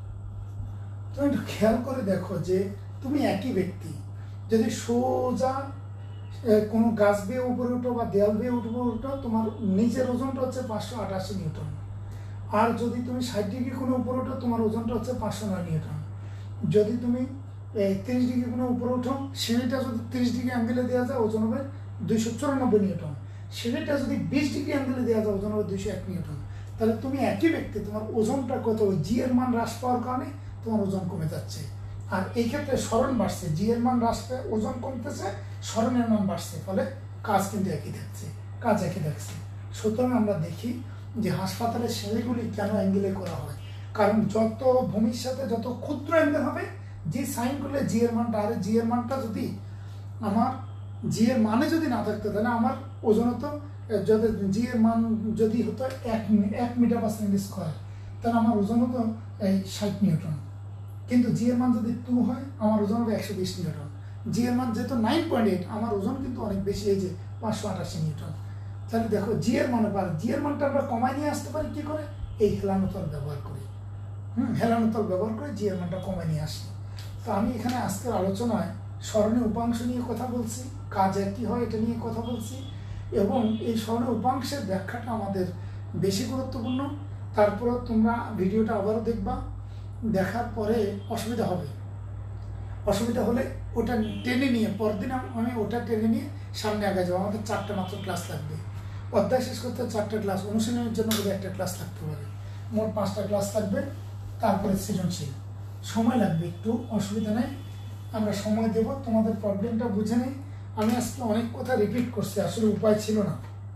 [SPEAKER 1] তুমি একটু খেয়াল করে দেখো যে তুমি একই ব্যক্তি যদি সোজা কোনো গাছ বেয়ে উপরে উঠো বা দেয়াল বেয়ে উপরে উঠো, তোমার নিজের ওজনটা হচ্ছে পাঁচশো আটাশি নিউটন। আর যদি তুমি ষাট ডিগ্রি কোনো উপরে উঠো, তোমার ওজনটা হচ্ছে পাঁচশো নয় নিউটন। যদি তুমি তিরিশ ডিগ্রি কোনো উপরে উঠো, সিঁড়িটা যদি তিরিশ ডিগ্রি অ্যাঙ্গেলে দেওয়া যায়, ওজন হবে দুইশো চুরানব্বই নিউটন। সিঁড়িটা যদি বিশ ডিগ্রি অ্যাঙ্গেলে দেওয়া যায়, ওজন হবে দুইশো এক নিউটন। তাহলে তুমি একই ব্যক্তি, তোমার ওজনটা কত, জি এর মান হ্রাস পাওয়ার কারণে তোমার ওজন কমে যাচ্ছে। আর এই ক্ষেত্রে স্মরণ বাড়ছে, জি এর মান হ্রাস পেয়ে ওজন কমতেছে, স্মরণের মান বাড়ছে, ফলে কাজ কিন্তু একই থাকছে, কাজ একই থাকছে। সুতরাং আমরা দেখি যে হাসপাতালের সিঁড়িগুলি কেন অ্যাঙ্গেলে করা হয়, কারণ যত ভূমির সাথে যত ক্ষুদ্র অ্যাঙ্গেল হবে, যে সাইন করলে জি এর মানটা, আর জি এর মানটা যদি আমার জি এর মানে যদি না থাকতো, তাহলে আমার ওজন হতো, যদি জি এর মান যদি হতো এক এক মিটার পার সেকেন্ড স্কোয়ার, তাহলে আমার ওজন হতো এই ষাট নিউটন। কিন্তু জি এর মান যদি টু হয়, আমার ওজন হবে একশো বিশ নিউটন। জি এর মান যেহেতু নাইন পয়েন্ট এইট, আমার ওজন কিন্তু অনেক বেশি, এই যে পাঁচশো আটাশি নিউটন। তাহলে দেখো জি এর মানে পার জি এর মানটা আমরা কমায় নিয়ে আসতে পারি কি করে, এই হেলানোতল ব্যবহার করি। হুম হেলানোতল ব্যবহার করে জি এর মানটা কমায় নিয়ে আসি। তো আমি এখানে আজকের আলোচনায় স্মরণীয় উপাংশ নিয়ে কথা বলছি, কাজ একই হয় এটা নিয়ে কথা বলছি, এবং এই স্মরণীয় উপাংশের ব্যাখ্যাটা আমাদের বেশি গুরুত্বপূর্ণ। তারপরে তোমরা ভিডিওটা আবারও দেখবা, দেখার পরে অসুবিধা হবে, অসুবিধা হলে ওটা টেনে নিয়ে পরদিন আমি ওটা টেনে নিয়ে সামনে আগে যাবো। আমাদের চারটে মাত্র ক্লাস লাগবে, অধ্যায় শেষ করতে চারটে ক্লাস, অনুশীলনের জন্য বোধহয় একটা ক্লাস থাকতে পারে, মোট পাঁচটা ক্লাস থাকবে। তারপরে সৃজনশীল সময় লাগবে একটু, অসুবিধা নেই, আমরা সময় দেব, তোমাদের প্রবলেমটা বুঝে নেই। আমি আজকে অনেক কথা রিপিট করছি, আসলে উপায় ছিল না,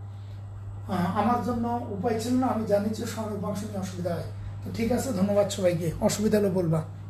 [SPEAKER 1] আমার জন্য উপায় ছিল না। আমি জানি যে স্মরণীয় উপাংশ নিয়ে অসুবিধা হয়। তো ঠিক আছে, ধন্যবাদ সবাইকে, অসুবিধা হলে বলবা।